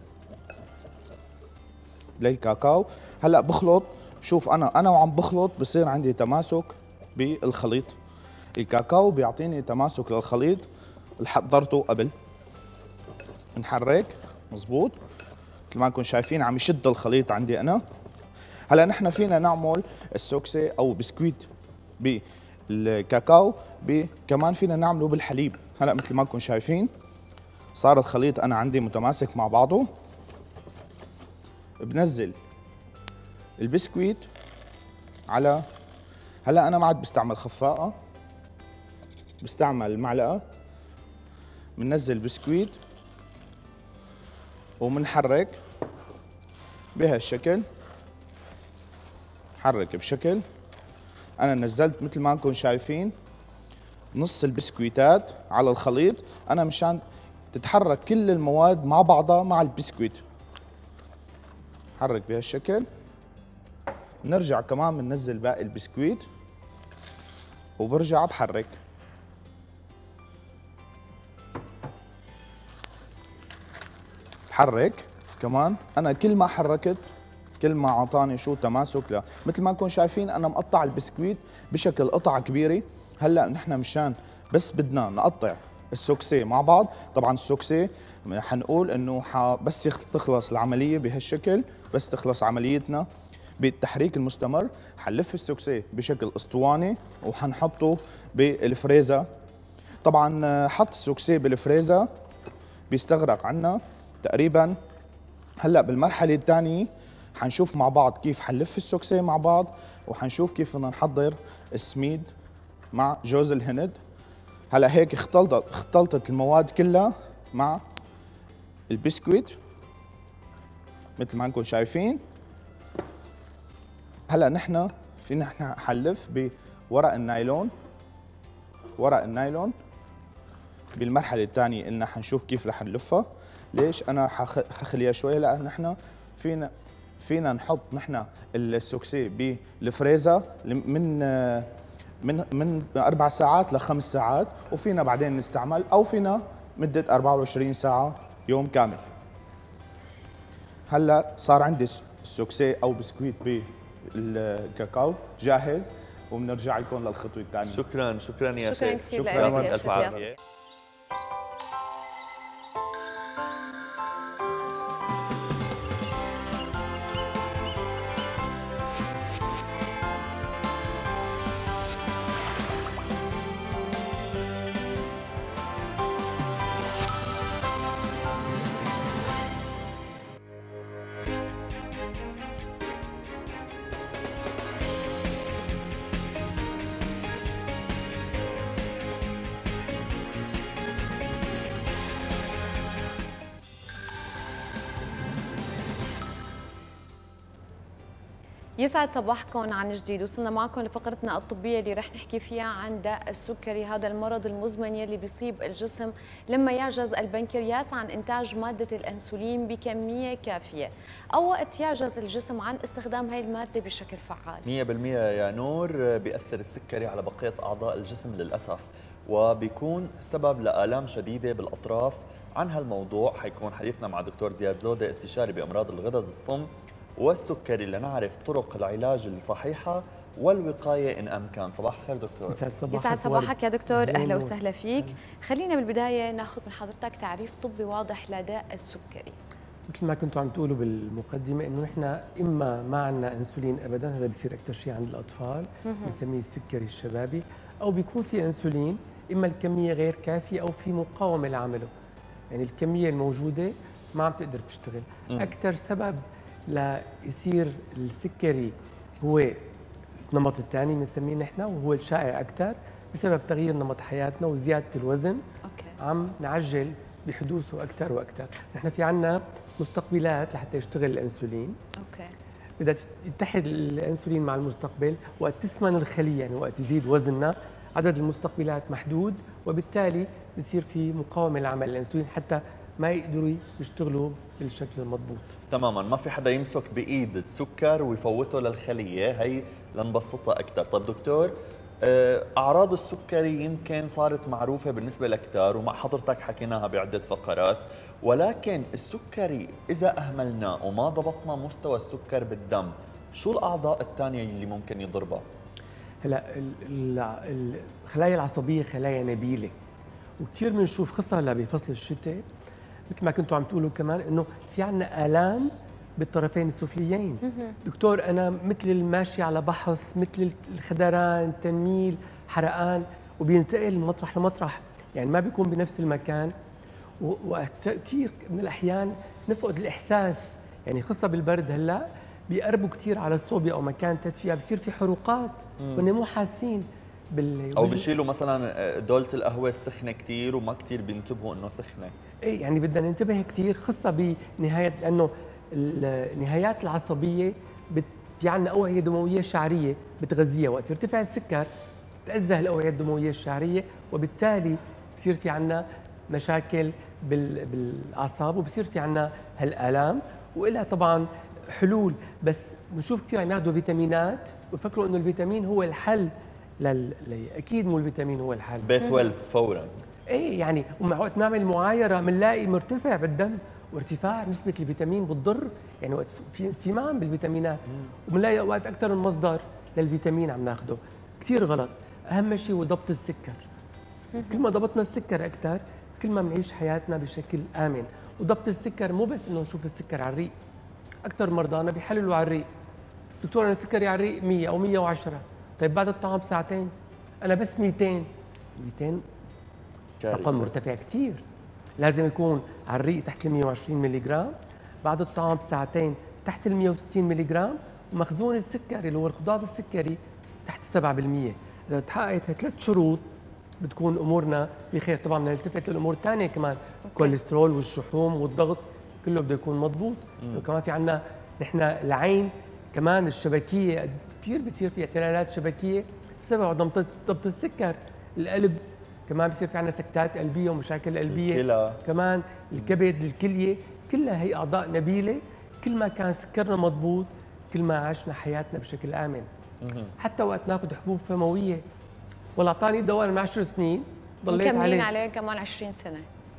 Speaker 4: للكاكاو. هلا بخلط، بشوف انا انا وعم بخلط بصير عندي تماسك بالخليط. الكاكاو بيعطيني تماسك للخليط اللي حضرته قبل. بنحرك مزبوط مثل ما انكم شايفين عم يشد الخليط عندي انا. هلا نحن فينا نعمل السوكسي او بسكويت بالكاكاو، كمان فينا نعمله بالحليب. هلا مثل ما انكم شايفين صار الخليط انا عندي متماسك مع بعضه. بنزل البسكويت على، هلا انا ما عاد بستعمل خفاقه، بستعمل معلقه. بننزل البسكويت وبنحرك بهالشكل. حرك بشكل، انا نزلت مثل ما انكم شايفين نص البسكويتات على الخليط، انا مشان تتحرك كل المواد مع بعضها مع البسكويت. حرك بهالشكل. نرجع كمان بننزل باقي البسكويت وبرجع بحرك. بحرك كمان، انا كل ما حركت كل ما اعطاني شو تماسك. لا مثل ما انكم شايفين انا مقطع البسكويت بشكل قطع كبيره. هلا نحن مشان بس بدنا نقطع السوكسي مع بعض. طبعا السوكسي حنقول انه بس تخلص العمليه بهالشكل، بس تخلص عمليتنا بالتحريك المستمر، حنلف السوكسي بشكل اسطواني وحنحطه بالفريزر. طبعا حط السوكسي بالفريزر بيستغرق عنا تقريبا. هلا بالمرحله الثانيه حنشوف مع بعض كيف حنلف السوكسي مع بعض، وحنشوف كيف بدنا نحضر السميد مع جوز الهند. هلا هيك اختلطت اختلطت المواد كلها مع البسكويت مثل ما انكم شايفين. هلا نحن فينا نحن حنلف بورق النايلون. ورق النايلون بالمرحله الثانيه قلنا حنشوف كيف رح نلفها. ليش انا حخليها شوي؟ لا نحن فينا فينا نحط نحن السوكسي بالفريزر من من من اربع ساعات لخمس ساعات، وفينا بعدين نستعمل، او فينا مده أربعة وعشرين ساعه يوم كامل. هلا صار عندي السوكسي او بسكويت بالكاكاو جاهز، وبنرجع لكم للخطوه الثانيه.
Speaker 3: شكرا شكرا يا
Speaker 2: شكرا
Speaker 3: شيخ.
Speaker 2: كثير
Speaker 3: شكرا
Speaker 2: لك
Speaker 3: الف عافيه.
Speaker 2: يسعد صباحكم عن جديد. وصلنا معكم لفقرتنا الطبية اللي رح نحكي فيها عن داء السكري، هذا المرض المزمن يلي بيصيب الجسم لما يعجز البنكرياس عن إنتاج مادة الأنسولين بكمية كافية، أو وقت يعجز الجسم عن استخدام هاي المادة بشكل فعال.
Speaker 3: مية بالمية يا نور. بيأثر السكري على بقية أعضاء الجسم للأسف، وبيكون سبب لآلام شديدة بالأطراف. عن هالموضوع حيكون حديثنا مع دكتور زياد زودة، استشاري بأمراض الغدد الصم والسكري، لنعرف طرق العلاج الصحيحة والوقاية إن أمكن. صباح الخير دكتور.
Speaker 2: يسعد صباحك, يسعد صباحك يا دكتور، أهلا وسهلا فيك. خلينا بالبداية ناخذ من حضرتك تعريف طبي واضح لداء السكري.
Speaker 13: مثل ما كنتوا عم تقولوا بالمقدمة إنه إحنا إما ما عندنا أنسولين أبداً، هذا بصير أكثر شيء عند الأطفال بنسميه السكري الشبابي، أو بيكون في أنسولين إما الكمية غير كافية أو في مقاومة لعمله، يعني الكمية الموجودة ما عم تقدر تشتغل. أكثر سبب ليصير السكري هو النمط الثاني بنسميه نحن، وهو الشائع اكثر بسبب تغيير نمط حياتنا وزياده الوزن. أوكي. عم نعجل بحدوثه اكثر واكثر. نحن في عندنا مستقبلات لحتى يشتغل الانسولين. اوكي. بدها يتحد الانسولين مع المستقبل وقت تسمن الخليه، يعني وقت يزيد وزننا عدد المستقبلات محدود، وبالتالي بصير في مقاومه لعمل الانسولين حتى ما يقدروا يشتغلوا بالشكل المضبوط.
Speaker 3: تماما، ما في حدا يمسك بايد السكر ويفوته للخليه، هي لنبسطها اكثر. طيب دكتور، اعراض السكري يمكن صارت معروفه بالنسبه لكثار ومع حضرتك حكيناها بعده فقرات، ولكن السكري اذا اهملناه وما ضبطنا مستوى السكر بالدم، شو الاعضاء الثانيه اللي ممكن يضربها؟
Speaker 13: هلا الخلايا العصبيه خلايا نبيله، وكثير بنشوف خاصه هلا بفصل الشتاء مثل ما كنتوا عم تقولوا كمان انه في عندنا الام بالطرفين السفليين. دكتور انا مثل الماشي على بحص، مثل الخدران، تنميل، حرقان، وبينتقل من مطرح لمطرح، يعني ما بيكون بنفس المكان، وكثير من الاحيان نفقد الاحساس، يعني خاصه بالبرد هلا بيقربوا كثير على الصوبيا او مكان تدفئه، بصير في حروقات وهن مو حاسين بال
Speaker 3: او بيشيلوا مثلا دولة القهوه السخنه كثير وما كثير بينتبهوا انه سخنه.
Speaker 13: ايه يعني بدنا ننتبه كثير خاصه بنهايه، لانه النهايات العصبيه بت... في عندنا اوعيه دمويه شعريه بتغذيها، وقت يرتفع السكر بتأذى الاوعيه الدمويه الشعريه، وبالتالي بصير في عندنا مشاكل بال... بالاعصاب، وبصير في عندنا هالالام، والها طبعا حلول. بس بنشوف كثير عم ياخذوا فيتامينات وفكروا انه الفيتامين هو الحل لل... اكيد مو الفيتامين هو الحل.
Speaker 3: بي اثناشر فورا.
Speaker 13: ايه يعني ومع وقت نعمل معايره بنلاقي مرتفع بالدم، وارتفاع نسبه الفيتامين بتضر، يعني وقت في انسمام بالفيتامينات، وبنلاقي اوقات اكثر من مصدر للفيتامين عم ناخده، كثير غلط. اهم شيء هو ضبط السكر. كل ما ضبطنا السكر اكثر كل ما بنعيش حياتنا بشكل امن. وضبط السكر مو بس انه نشوف السكر على الريق، اكثر مرضانا بيحللوا على الريق، دكتور انا سكري على الريق مية او مية وعشرة، طيب بعد الطعام بساعتين انا بس مئتين. مئتين رقم مرتفع كثير، لازم يكون على الريق تحت ال مية وعشرين ملي جرام، بعد الطعام بساعتين تحت ال مية وستين ملي جرام، ومخزون السكري اللي هو الخضاب السكري تحت سبعة بالمئة. اذا تحققت هالثلاث شروط بتكون امورنا بخير. طبعا بدنا نلتفت للامور الثانيه كمان، الكوليسترول والشحوم والضغط كله بده يكون مضبوط. وكمان في عندنا نحن العين كمان الشبكيه كثير بصير في اعتلالات شبكيه بسبب عدم ضبط السكر. القلب كمان بصير في عندنا سكتات قلبيه ومشاكل قلبيه، الكلى كمان، الكبد، الكليه، كلها هي اعضاء نبيله. كل ما كان سكرنا مضبوط كل ما عشنا حياتنا بشكل امن. حتى وقت ناخذ حبوب فمويه، والله اعطاني دواء من عشر سنين ضليت عليه
Speaker 2: مكملين عليه كمان عشرين سنه،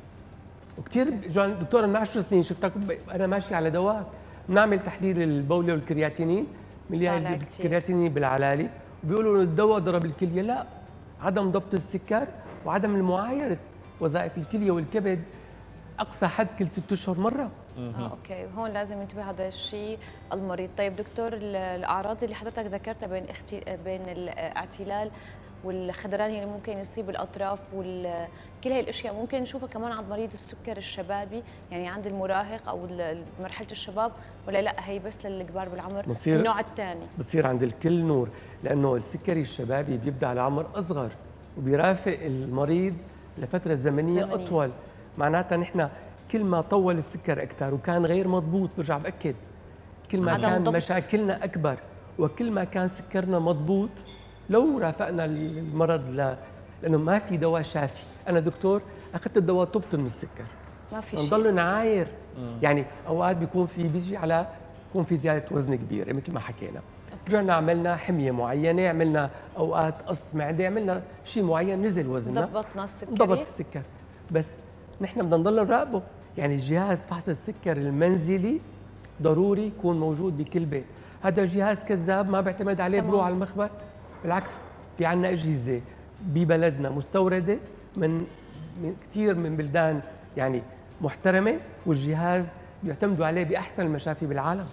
Speaker 13: وكثير دكتور من عشر سنين شفتك انا ماشي على دواء. بنعمل تحليل البوله والكرياتينين، بنلاقي الكرياتينين بالعلالي، وبيقولوا الدواء ضرب الكليه. لا، عدم ضبط السكر وعدم المعايره وظائف الكليه والكبد اقصى حد كل ست اشهر مره.
Speaker 2: اه اوكي، هون لازم ينتبه هذا الشيء المريض. طيب دكتور، الاعراض اللي حضرتك ذكرتها بين اختي... بين الاعتلال والخدران اللي ممكن يصيب الاطراف وال كل هاي الاشياء ممكن نشوفها كمان عند مريض السكر الشبابي، يعني عند المراهق او مرحله الشباب، ولا لا هي بس للكبار بالعمر النوع الثاني؟
Speaker 13: بتصير عند الكل نور، لانه السكري الشبابي بيبدا على عمر اصغر وبيرافق المريض لفتره زمنيه, زمنية. اطول. معناتها نحن كل ما طول السكر اكثر وكان غير مضبوط، برجع باكد كل ما كان ضبط. مشاكلنا اكبر، وكل ما كان سكرنا مضبوط لو رافقنا المرض لا، لانه ما في دواء شافي. انا دكتور اخذت الدواء طبت من السكر،
Speaker 2: ما في شيء،
Speaker 13: نضل نعاير. يعني اوقات بيكون في بيجي على بيكون في زياده وزن كبيره مثل ما حكينا، رجعنا عملنا حميه معينه، عملنا اوقات قص معده، عملنا شيء معين نزل وزننا،
Speaker 2: ضبطنا السكر،
Speaker 13: ضبط السكر. بس نحن بدنا نضل نراقبه. يعني جهاز فحص السكر المنزلي ضروري يكون موجود بكل بيت. هذا جهاز كذاب ما بعتمد عليه بروح على المخبر، بالعكس في عندنا اجهزه ببلدنا مستورده من من كثير من بلدان يعني محترمه، والجهاز بيعتمدوا عليه باحسن المشافي بالعالم.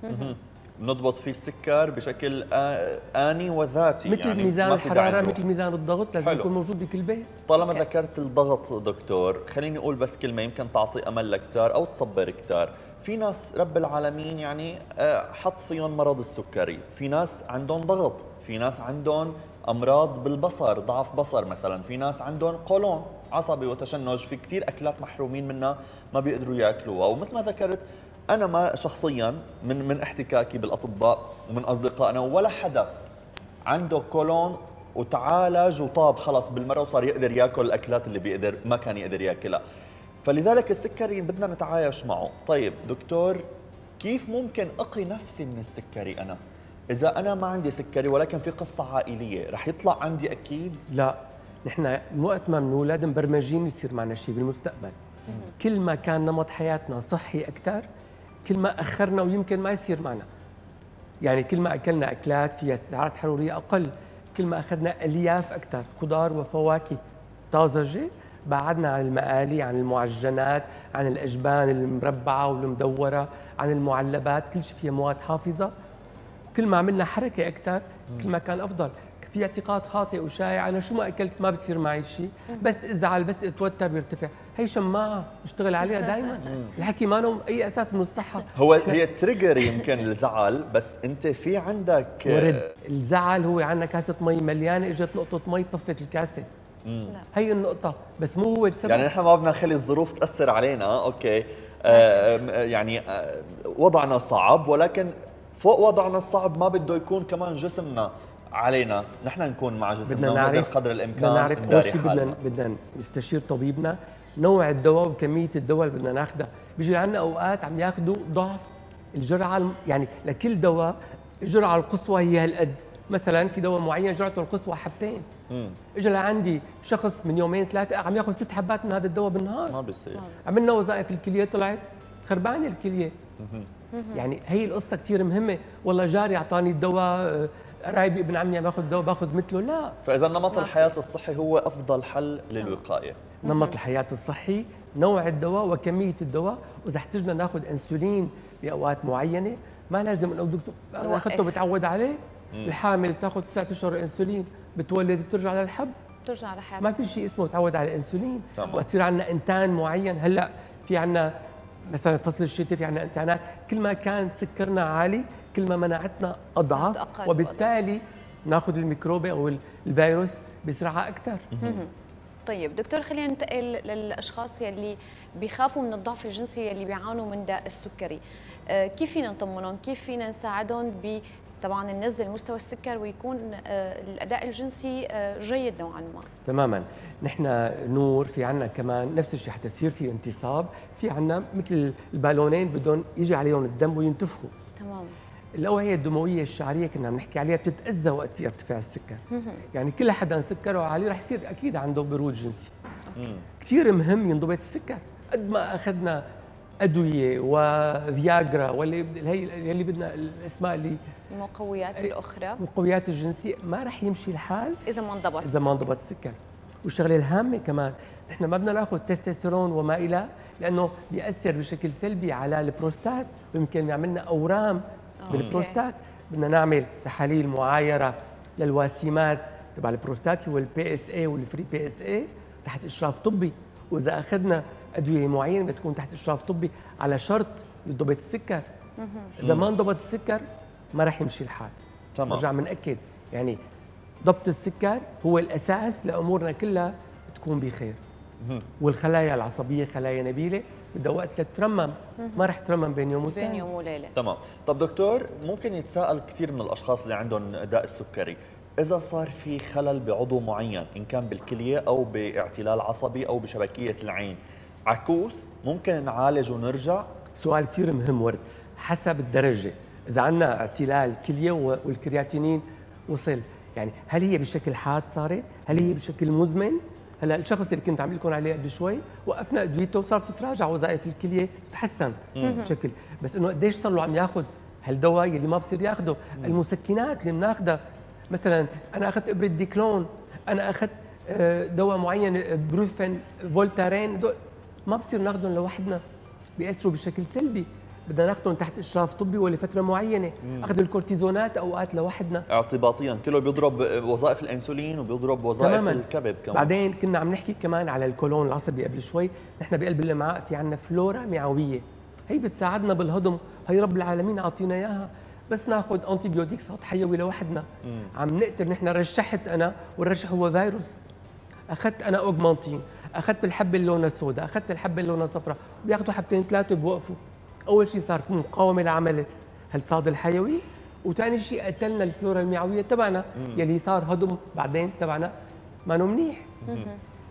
Speaker 3: نضبط فيه السكر بشكل آني وذاتي،
Speaker 13: مثل يعني ميزان الحراره، مثل ميزان الضغط، لازم حلو. يكون موجود بكل بيت.
Speaker 3: طالما أوكي. ذكرت الضغط دكتور، خليني اقول بس كلمه يمكن تعطي امل لكتار او تصبر كتار. في ناس رب العالمين يعني حط فيهم مرض السكري، في ناس عندهم ضغط، في ناس عندهم امراض بالبصر، ضعف بصر مثلا، في ناس عندهم قولون عصبي وتشنج، في كثير اكلات محرومين منها ما بيقدروا ياكلوها. ومثل ما ذكرت انا ما شخصيا من من احتكاكي بالاطباء ومن اصدقائنا ولا حدا عنده قولون وتعالج وطاب خلص بالمره وصار يقدر ياكل الاكلات اللي بيقدر ما كان يقدر ياكلها. فلذلك السكري بدنا نتعايش معه. طيب دكتور، كيف ممكن اقي نفسي من السكري انا؟ اذا انا ما عندي سكري ولكن في قصه عائليه، رح يطلع عندي اكيد؟
Speaker 13: لا، نحن من وقت ما بنولد مبرمجين يصير معنا شيء بالمستقبل. كل ما كان نمط حياتنا صحي اكثر، كل ما اخرنا ويمكن ما يصير معنا. يعني كل ما اكلنا اكلات فيها سعرات حراريه اقل، كل ما اخذنا الياف اكثر، خضار وفواكه طازجه، بعدنا عن المقالي، عن المعجنات، عن الاجبان المربعه والمدوره، عن المعلبات، كل شيء فيها مواد حافظه. كل ما عملنا حركه اكثر كل ما كان افضل. في اعتقاد خاطئ وشائع، انا شو ما اكلت ما بصير معي شيء، بس ازعل بس اتوتر بيرتفع. هي شماعه بشتغل عليها دائما. الحكي ما له اي اساس من الصحه.
Speaker 3: هو هي تريجر يمكن الزعل، بس انت في عندك
Speaker 13: ورد. الزعل هو عندنا كاسه مي مليانه، اجت نقطه مي طفت الكاسه.
Speaker 3: لا.
Speaker 13: هي النقطه، بس مو هو السبب.
Speaker 3: يعني نحن ما بدنا نخلي الظروف تاثر علينا. اوكي، آه يعني آه وضعنا صعب، ولكن فوق وضعنا الصعب ما بده يكون كمان جسمنا علينا، نحن نكون مع جسمنا ونقدر قدر الامكان
Speaker 13: بدنا نعرف اول شيء، بدنا بدنا نستشير طبيبنا، نوع الدواء وكميه الدواء اللي بدنا ناخذها. بيجي عندنا اوقات عم ياخذوا ضعف الجرعه، يعني لكل دواء الجرعه القصوى هي هالقد. مثلا في دواء معين جرعته القصوى حبتين، اجى لعندي شخص من يومين ثلاثه عم ياخذ ست حبات من هذا الدواء بالنهار.
Speaker 3: ما بيصير.
Speaker 13: عملنا وظائف الكليه طلعت خربانه الكليه. يعني هي القصه كثير مهمه. والله جاري اعطاني الدواء، قرايبي ابن عمي عم ياخذ دواء باخذ مثله، لا.
Speaker 3: فاذا نمط الحياه الصحي هو افضل حل للوقايه.
Speaker 13: نمط الحياه الصحي، نوع الدواء وكميه الدواء، واذا احتجنا ناخذ انسولين باوقات معينه ما لازم انه دكتور اخذته بتعود عليه. مم. الحامل بتاخذ تسعة اشهر انسولين، بتولد بترجع للحب،
Speaker 2: بترجع لحياتها.
Speaker 13: ما في شيء اسمه تعود على الانسولين.
Speaker 3: تمام.
Speaker 13: وتصير عندنا انتان معين. هلا في عندنا مثلا فصل الشتاء في عندنا انتانات، كل ما كان سكرنا عالي كل ما مناعتنا اضعف، وبالتالي ناخذ الميكروبي او الفيروس بسرعه اكثر.
Speaker 2: طيب دكتور، خلينا ننتقل للاشخاص يلي بيخافوا من الضعف الجنسي، يلي بيعانوا من داء السكري. آه كيف فينا نطمنهم؟ كيف فينا نساعدهم ب طبعا ننزل مستوى السكر ويكون آه الاداء الجنسي آه جيد نوعا ما؟
Speaker 13: تماما. نحن نور في عنا كمان نفس الشيء، حتى يصير في انتصاب، في عنا مثل البالونين بدهم يجي عليهم الدم وينتفخوا.
Speaker 2: تمام.
Speaker 13: الاوعيه الدمويه الشعريه كنا عم نحكي عليها بتتاذى وقت يرتفع السكر. يعني كل حدا سكره عالي رح يصير اكيد عنده برود جنسي. كثير مهم ينضبط السكر. قد ما اخذنا ادويه وفياجرا واللي هي اللي بدنا الاسماء اللي
Speaker 2: المقويات الاخرى،
Speaker 13: المقويات الجنسيه، ما رح يمشي الحال
Speaker 2: اذا ما انضبط
Speaker 13: اذا ما انضبط السكر. والشغله الهامه كمان، نحن ما بدنا ناخذ تستوستيرون وما الى، لانه بياثر بشكل سلبي على البروستات ويمكن يعمل لنا اورام بالبروستات. بدنا نعمل تحاليل معايره للواسمات تبع البروستات، هو البي اس اي والفري بي اس اي، تحت اشراف طبي. واذا اخذنا ادويه معينه بدها تكون تحت اشراف طبي على شرط يضبط السكر. اذا ما انضبط السكر ما راح يمشي الحال.
Speaker 3: تمام.
Speaker 13: نرجع بنأكد، يعني ضبط السكر هو الاساس لامورنا كلها تكون بخير. والخلايا العصبيه خلايا نبيله، بدها وقت لتترمم، ما رح ترمم بين يوم والتاني.
Speaker 2: بين يوم وليله.
Speaker 3: تمام. طب دكتور، ممكن يتساءل كثير من الاشخاص اللي عندهم داء السكري، اذا صار في خلل بعضو معين، ان كان بالكليه او باعتلال عصبي او بشبكيه العين، عكوس ممكن نعالج ونرجع؟
Speaker 13: سؤال كثير مهم ورد. حسب الدرجه، اذا عندنا اعتلال كليه والكرياتينين وصل، يعني هل هي بشكل حاد صارت؟ هل هي بشكل مزمن؟ هلا الشخص اللي كنت عم لكم عليه قبل شوي وقفنا ادويته وصارت تتراجع وظائف الكليه تتحسن بشكل، بس انه قديش صار له عم ياخذ هالدواء اللي ما بصير ياخذه. المسكنات اللي بناخذها، مثلا انا اخذت ابره ديكلون، انا اخذت دواء معين بروفين فولتارين، ما بصير ناخذهم لوحدنا، بيأثروا بشكل سلبي. بدنا ناخذهم تحت اشراف طبي ولفتره معينه. اخذ الكورتيزونات اوقات لوحدنا
Speaker 3: اعتباطيا، كله بيضرب وظائف الانسولين وبيضرب وظائف تماماً. الكبد كمان.
Speaker 13: بعدين كنا عم نحكي كمان على الكولون العصبي قبل شوي. نحن بقلب الامعاء في عندنا فلورا معويه، هي بتساعدنا بالهضم، هي رب العالمين عطينا اياها، بس ناخذ انتي بيوتيك صوت حيوي لوحدنا مم. عم نقتل. نحن رشحت انا، والرشح هو فيروس. اخذت انا اوجمانتين، اخذت الحبه اللي لونها سوداء، اخذت الحبه اللي لونها صفراء، بياخذوا حبتين ثلاثه بوقفوا. اول شيء صار في مقاومه لعمل هالصاد الحيوي، وثاني شيء قتلنا الفلورا المعويه تبعنا يلي صار هضم بعدين تبعنا ما منيح.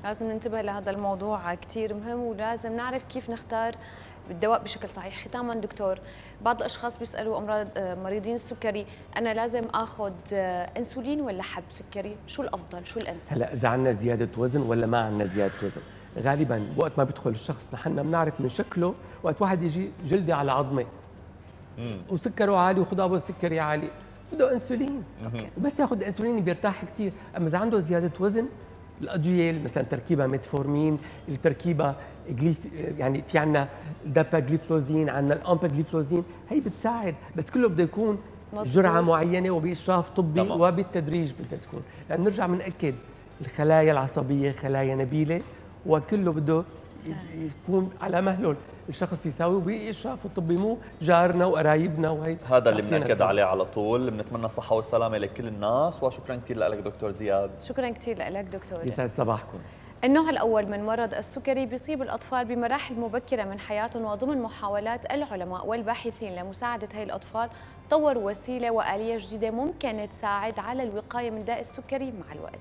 Speaker 2: لازم ننتبه لهذا الموضوع كثير مهم، ولازم نعرف كيف نختار الدواء بشكل صحيح. ختاما دكتور، بعض الاشخاص بيسالوا امراض مريضين السكري، انا لازم اخذ انسولين ولا حب سكري؟ شو الافضل؟ شو الانسب؟
Speaker 13: هلا اذا عندنا زياده وزن ولا ما عندنا زياده وزن، غالبا وقت ما بيدخل الشخص نحن بنعرف من شكله وقت واحد يجي جلدي على عظمه وسكره عالي وخضابه السكري عالي بده انسولين، أوكي. وبس ياخذ انسولين بيرتاح كثير. اما اذا عنده زياده وزن الادويه مثلا تركيبها ميتفورمين، التركيبه جليف يعني في عندنا داباجليفلوزين، عندنا الامباجليفلوزين، هي بتساعد، بس كله بده يكون جرعه معينه وباشراف طبي طبعا. وبالتدريج بدها تكون، لان نرجع بنأكد الخلايا العصبيه خلايا نبيله وكله بده يكون على مهله الشخص يساوي وبإشراف الطبي، مو جارنا وقرايبنا. وهي
Speaker 3: هذا اللي بنأكد عليه على طول. بنتمنى الصحة والسلامة لكل الناس، وشكرا كثير لك دكتور زياد.
Speaker 2: شكرا كثير لك دكتور.
Speaker 13: يسعد صباحكم.
Speaker 2: النوع الأول من مرض السكري بيصيب الأطفال بمراحل مبكرة من حياتهم، وضمن محاولات العلماء والباحثين لمساعدة هاي الأطفال طوروا وسيلة وآلية جديدة ممكن تساعد على الوقاية من داء السكري مع الوقت.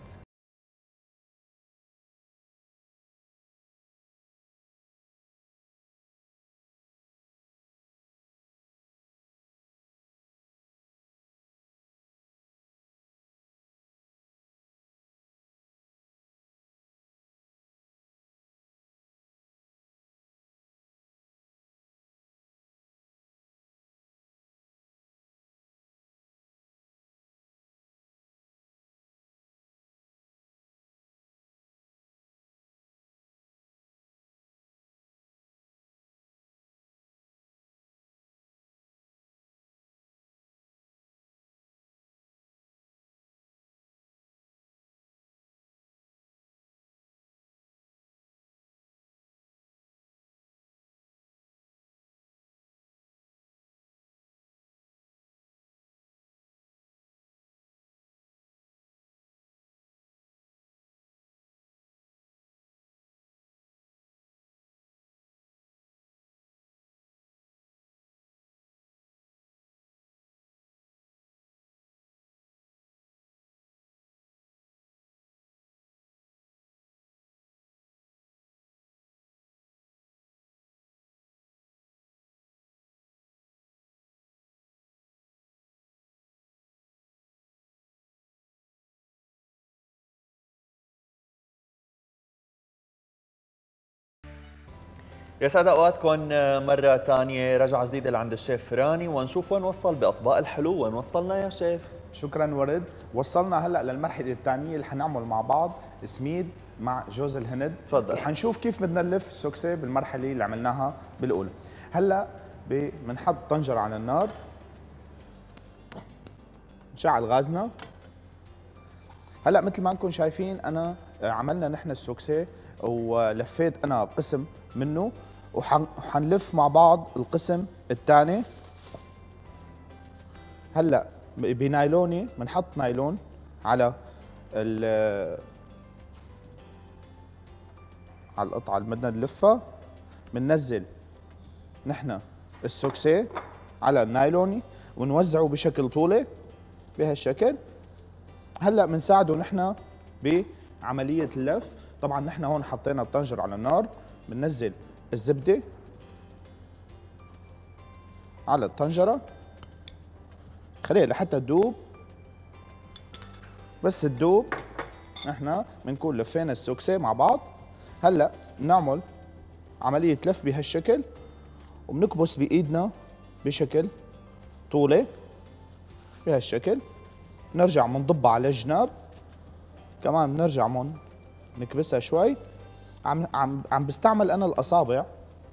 Speaker 3: يسعد اوقاتكم مرة ثانية، رجعة جديدة لعند الشيف راني ونشوف وين وصل بأطباق الحلو. وين وصلنا يا شيف؟
Speaker 4: شكرا ورد. وصلنا هلا للمرحلة الثانية اللي حنعمل مع بعض سميد مع جوز الهند.
Speaker 3: تفضل.
Speaker 4: وحنشوف كيف بدنا نلف السوكسي بالمرحلة اللي عملناها بالأولى. هلا بنحط طنجرة على النار، نشعل غازنا. هلا مثل ما انكم شايفين انا عملنا نحن السوكسي ولفيت انا قسم منه، وحنلف مع بعض القسم الثاني. هلا بنايلوني بنحط نايلون على على القطعه اللي بدنا نلفها، بننزل نحن السوكسي على النايلوني ونوزعه بشكل طولي بهالشكل. هلا بنساعده نحن بعمليه اللف. طبعا نحن هون حطينا الطنجر على النار، بننزل الزبده على الطنجره، خليها لحتى تدوب. بس تدوب نحن بنكون لفينا السوكسي مع بعض. هلا بنعمل عمليه لف بهالشكل وبنكبس بايدنا بشكل طولي بهالشكل. بنرجع بنضبها على الجناب، كمان بنرجع من نكبسها شوي. عم عم عم بستعمل انا الاصابع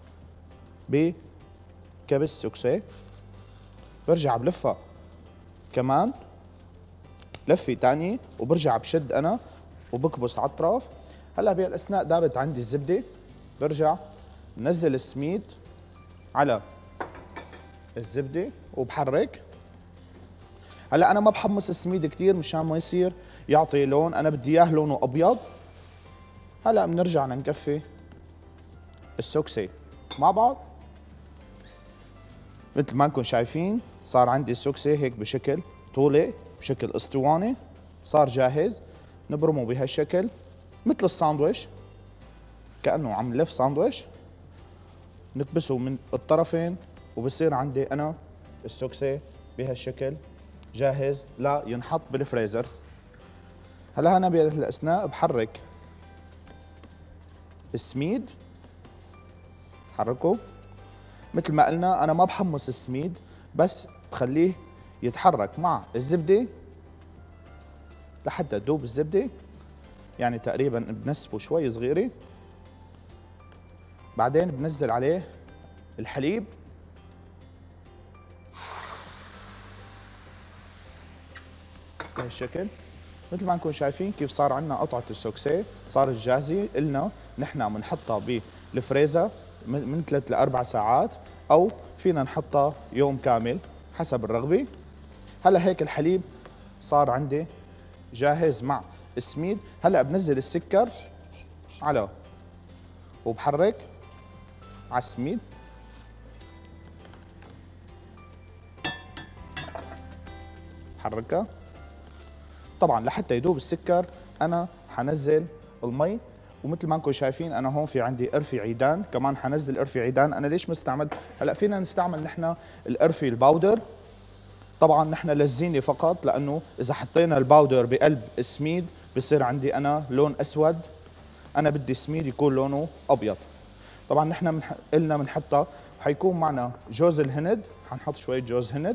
Speaker 4: بكبس سوكسي، برجع بلفها كمان لفه ثانيه وبرجع بشد انا وبكبس على الطرف. هلا بهالاثناء دابت عندي الزبده، برجع بنزل السميد على الزبده وبحرك. هلا انا ما بحمص السميد كثير مشان ما يصير يعطي لون، انا بدي اياه لونه ابيض. هلا بنرجع نكفي السوكسي مع بعض. مثل ما انكم شايفين صار عندي السوكسي هيك بشكل طولي بشكل اسطواني، صار جاهز. نبرمه بهالشكل مثل الساندويش كأنه عم لف ساندويش، نكبسه من الطرفين وبصير عندي أنا السوكسي بهالشكل جاهز لا ينحط بالفريزر. هلا أنا بهالأثناء بحرك السميد، حركه مثل ما قلنا. أنا ما بحمص السميد، بس بخليه يتحرك مع الزبدة لحتى تذوب الزبدة، يعني تقريبا بنسفه شوي صغيرة. بعدين بنزل عليه الحليب، بهالشكل مثل ما نكون شايفين كيف صار عندنا قطعة السوكسي صارت جاهزة إلنا. نحن بنحطها بالفريزر من ثلاث لأربع ساعات، أو فينا نحطها يوم كامل حسب الرغبة. هلا هيك الحليب صار عندي جاهز مع السميد. هلا بنزل السكر على وبحرك على السميد، بحركها طبعا لحتى يذوب السكر. انا حنزل المي، ومثل ما انكم شايفين انا هون في عندي قرفه عيدان، كمان حنزل قرفه عيدان. انا ليش مستعمل هلا؟ فينا نستعمل نحن القرفه الباودر، طبعا نحن للزينه فقط، لانه اذا حطينا الباودر بقلب السميد بصير عندي انا لون اسود. انا بدي السميد يكون لونه ابيض. طبعا نحن منح... قلنا بنحطها، وحيكون معنا جوز الهند، حنحط شويه جوز هند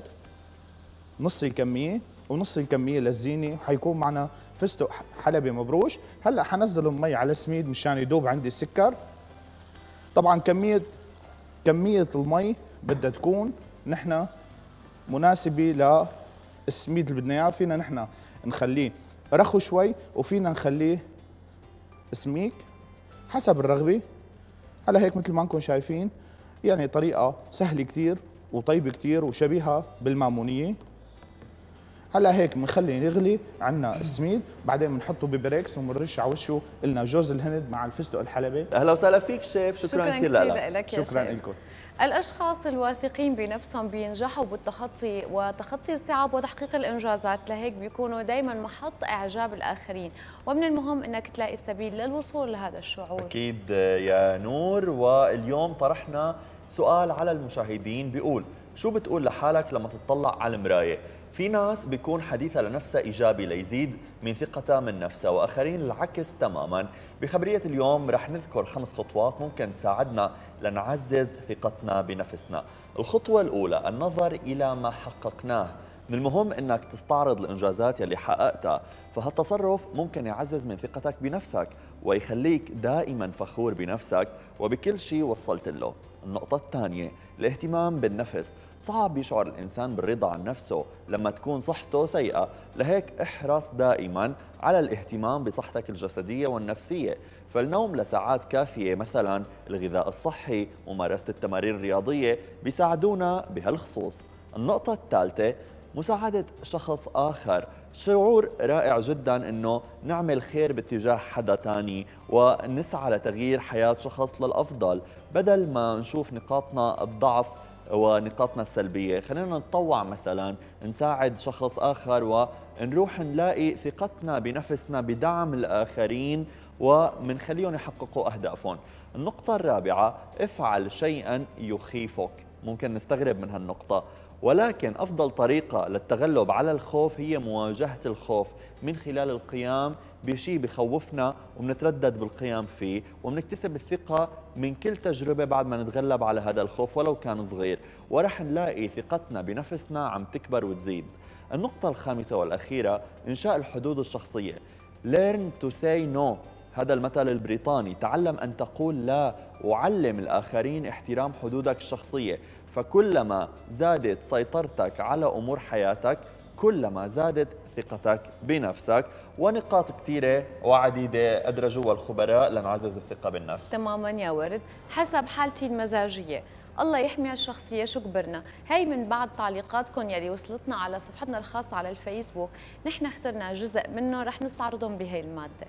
Speaker 4: نص الكميه، ونص الكميه للزينه، وحيكون معنا فستق حلبي مبروش. هلا حنزل المي على السميد مشان يذوب عندي السكر. طبعا كميه كميه المي بدها تكون نحن مناسبه للسميد اللي بدنا اياه. فينا نحن نخليه رخو شوي، وفينا نخليه سميك حسب الرغبه. هلا هيك مثل ما انكم شايفين، يعني طريقه سهله كثير وطيبه كثير وشبيهه بالمامونيه. هلا هيك بنخليه يغلي عنا السميد، بعدين بنحطه ببريكس وبنرش على وشه لنا جوز الهند مع الفستق الحلبي.
Speaker 3: اهلا وسهلا فيك شيف، شكرا,
Speaker 2: شكرا
Speaker 3: كثير
Speaker 2: لك.
Speaker 3: شكرا لكم.
Speaker 2: الأشخاص الواثقين بنفسهم بينجحوا بالتخطي وتخطي الصعاب وتحقيق الإنجازات، لهيك بيكونوا دايما محط إعجاب الآخرين، ومن المهم أنك تلاقي السبيل للوصول لهذا الشعور.
Speaker 3: أكيد يا نور. واليوم طرحنا سؤال على المشاهدين بيقول: شو بتقول لحالك لما تطلع على المراية؟ في ناس بيكون حديثها لنفسها إيجابي ليزيد من ثقتها من نفسها، وآخرين العكس تماما. بخبرية اليوم رح نذكر خمس خطوات ممكن تساعدنا لنعزز ثقتنا بنفسنا. الخطوة الأولى النظر إلى ما حققناه. من المهم أنك تستعرض الإنجازات يلي حققتها، فهالتصرف ممكن يعزز من ثقتك بنفسك ويخليك دائما فخور بنفسك وبكل شيء وصلت له. النقطة الثانية الاهتمام بالنفس. صعب يشعر الإنسان بالرضا عن نفسه لما تكون صحته سيئة، لهيك احرص دائما على الاهتمام بصحتك الجسدية والنفسية. فالنوم لساعات كافية مثلا، الغذاء الصحي، ممارسة التمارين الرياضية بيساعدونا بهالخصوص. النقطة الثالثة مساعدة شخص آخر. شعور رائع جدا انه نعمل خير باتجاه حدا تاني ونسعى لتغيير حياة شخص للأفضل، بدل ما نشوف نقاطنا الضعف ونقاطنا السلبية. خلينا نتطوع مثلا، نساعد شخص آخر ونروح نلاقي ثقتنا بنفسنا بدعم الآخرين ومنخليهم يحققوا أهدافهم. النقطة الرابعة افعل شيئا يخيفك. ممكن نستغرب من هالنقطة، ولكن أفضل طريقة للتغلب على الخوف هي مواجهة الخوف من خلال القيام بشيء بخوفنا وبنتردد بالقيام فيه، وبنكتسب الثقة من كل تجربة بعد ما نتغلب على هذا الخوف ولو كان صغير، ورح نلاقي ثقتنا بنفسنا عم تكبر وتزيد. النقطة الخامسة والأخيرة إنشاء الحدود الشخصية. Learn to say no. هذا المثل البريطاني، تعلم أن تقول لا، وعلم الآخرين احترام حدودك الشخصية. فكلما زادت سيطرتك على أمور حياتك كلما زادت ثقتك بنفسك. ونقاط كثيرة وعديدة أدرجوها الخبراء لنعزز الثقة بالنفس.
Speaker 2: تماما يا ورد، حسب حالتي المزاجية. الله يحمي الشخصية، شو كبرنا. هاي من بعض تعليقاتكم يلي وصلتنا على صفحتنا الخاصة على الفيسبوك، نحن اخترنا جزء منه رح نستعرضهم بهاي المادة.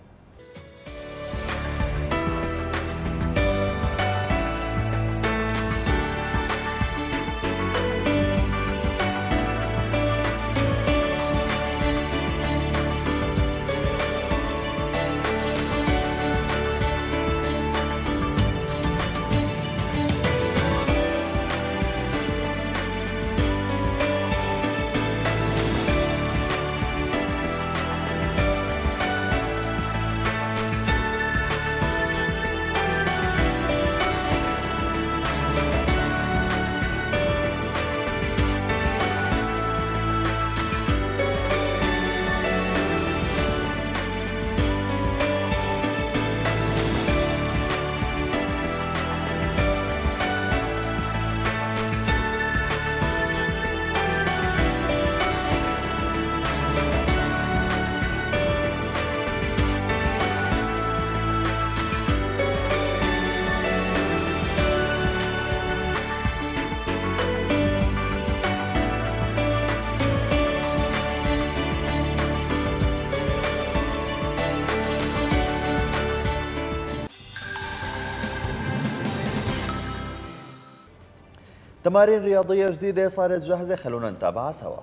Speaker 3: تمارين رياضية جديدة صارت جاهزة، خلونا نتابعها سوا.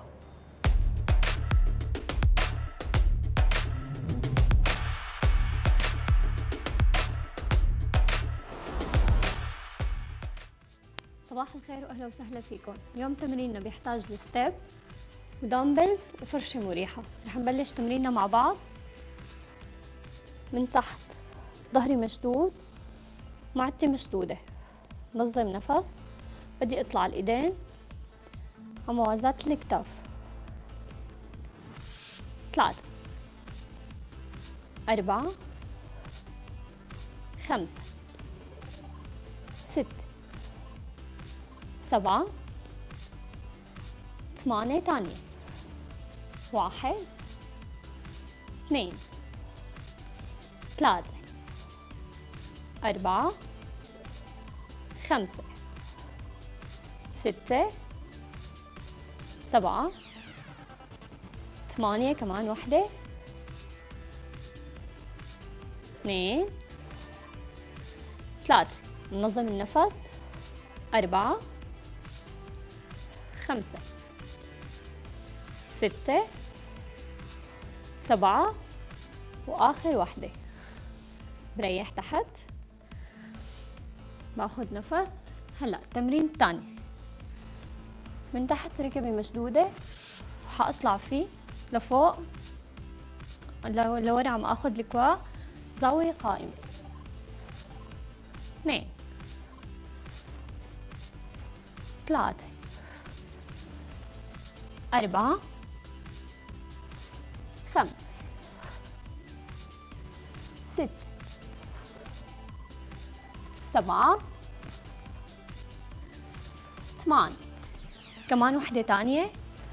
Speaker 14: صباح الخير واهلا وسهلا فيكم. اليوم تمريننا بيحتاج لستيب ودامبلز وفرشه مريحه. رح نبلش تمريننا مع بعض. من تحت ظهري مشدود، معدتي مشدوده. نظم نفس. بدي اطلع الايدين على موازاة الكتاف. ثلاثة أربعة خمسة ستة سبعة ثمانية ثانية واحد اثنين ثلاثة أربعة خمسة ستة سبعة ثمانية كمان وحدة اثنين ثلاثة. ننظم النفس. أربعة خمسة ستة سبعة وآخر وحدة. بريح تحت. باخد نفس. هلا التمرين الثاني. من تحت ركبي مشدودة وحاطلع فيه لفوق لورا. عم اخذ الكواء زاوية قائمة. اثنين ثلاثة أربعة خمسة ستة سبعة ثمانية. كمان وحدة تانية.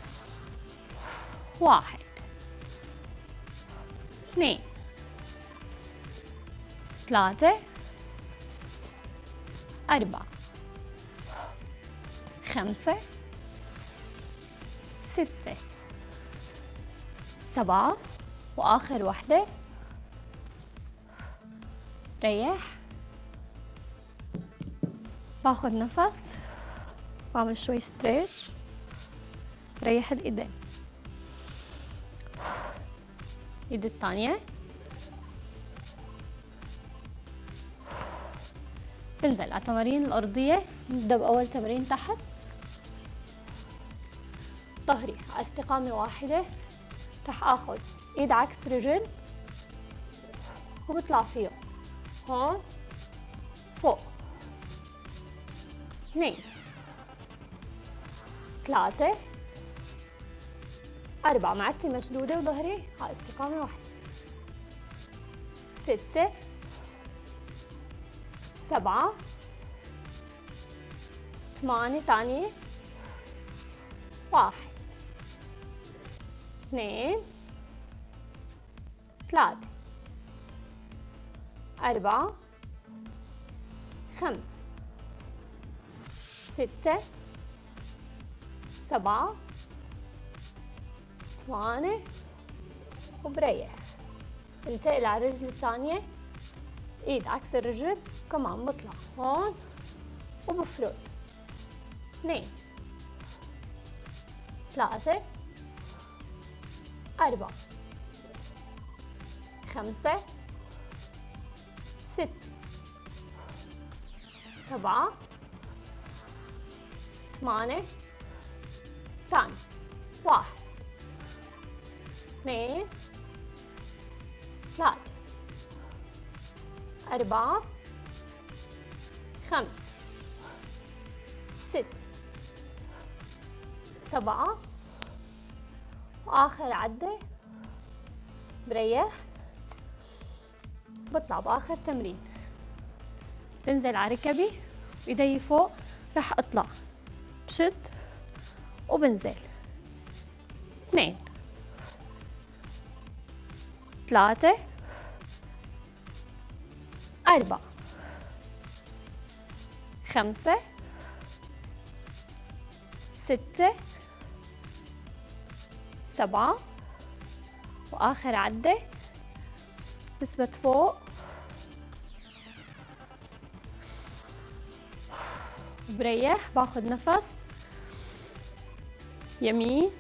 Speaker 14: واحد اثنين ثلاثة أربعة خمسة ستة سبعة وآخر وحدة. ريح. باخد نفس. بعمل شوي ستريتش. ريح الايدين. ايد الثانية. بنزل على التمارين الأرضية. نبدأ بأول تمرين تحت. ظهري على استقامة واحدة. رح آخذ ايد عكس رجل وبطلع فيه هون فوق. اثنين ثلاثة أربعة. معدتي مشدودة وظهري على استقامة واحدة. ستة سبعة ثمانية ثانية. واحد اثنين ثلاثة أربعة خمسة ستة سبعة ثمانية وبريح. انتقل على الرجل الثانية. ايد عكس الرجل. كمان بطلع هون وبفرد. اثنين ثلاثة أربعة خمسة ستة سبعة ثمانية ثاني. واحد اثنين ثلاثة أربعة خمسة ستة سبعة وآخر عدة. بريح. بطلع بآخر تمرين. بنزل على ركبي ايدي فوق. رح اطلع بشد وبنزل. اثنين ثلاثة أربعة خمسة ستة سبعة وآخر عدة. بثبت فوق بريح، باخذ نفس يمين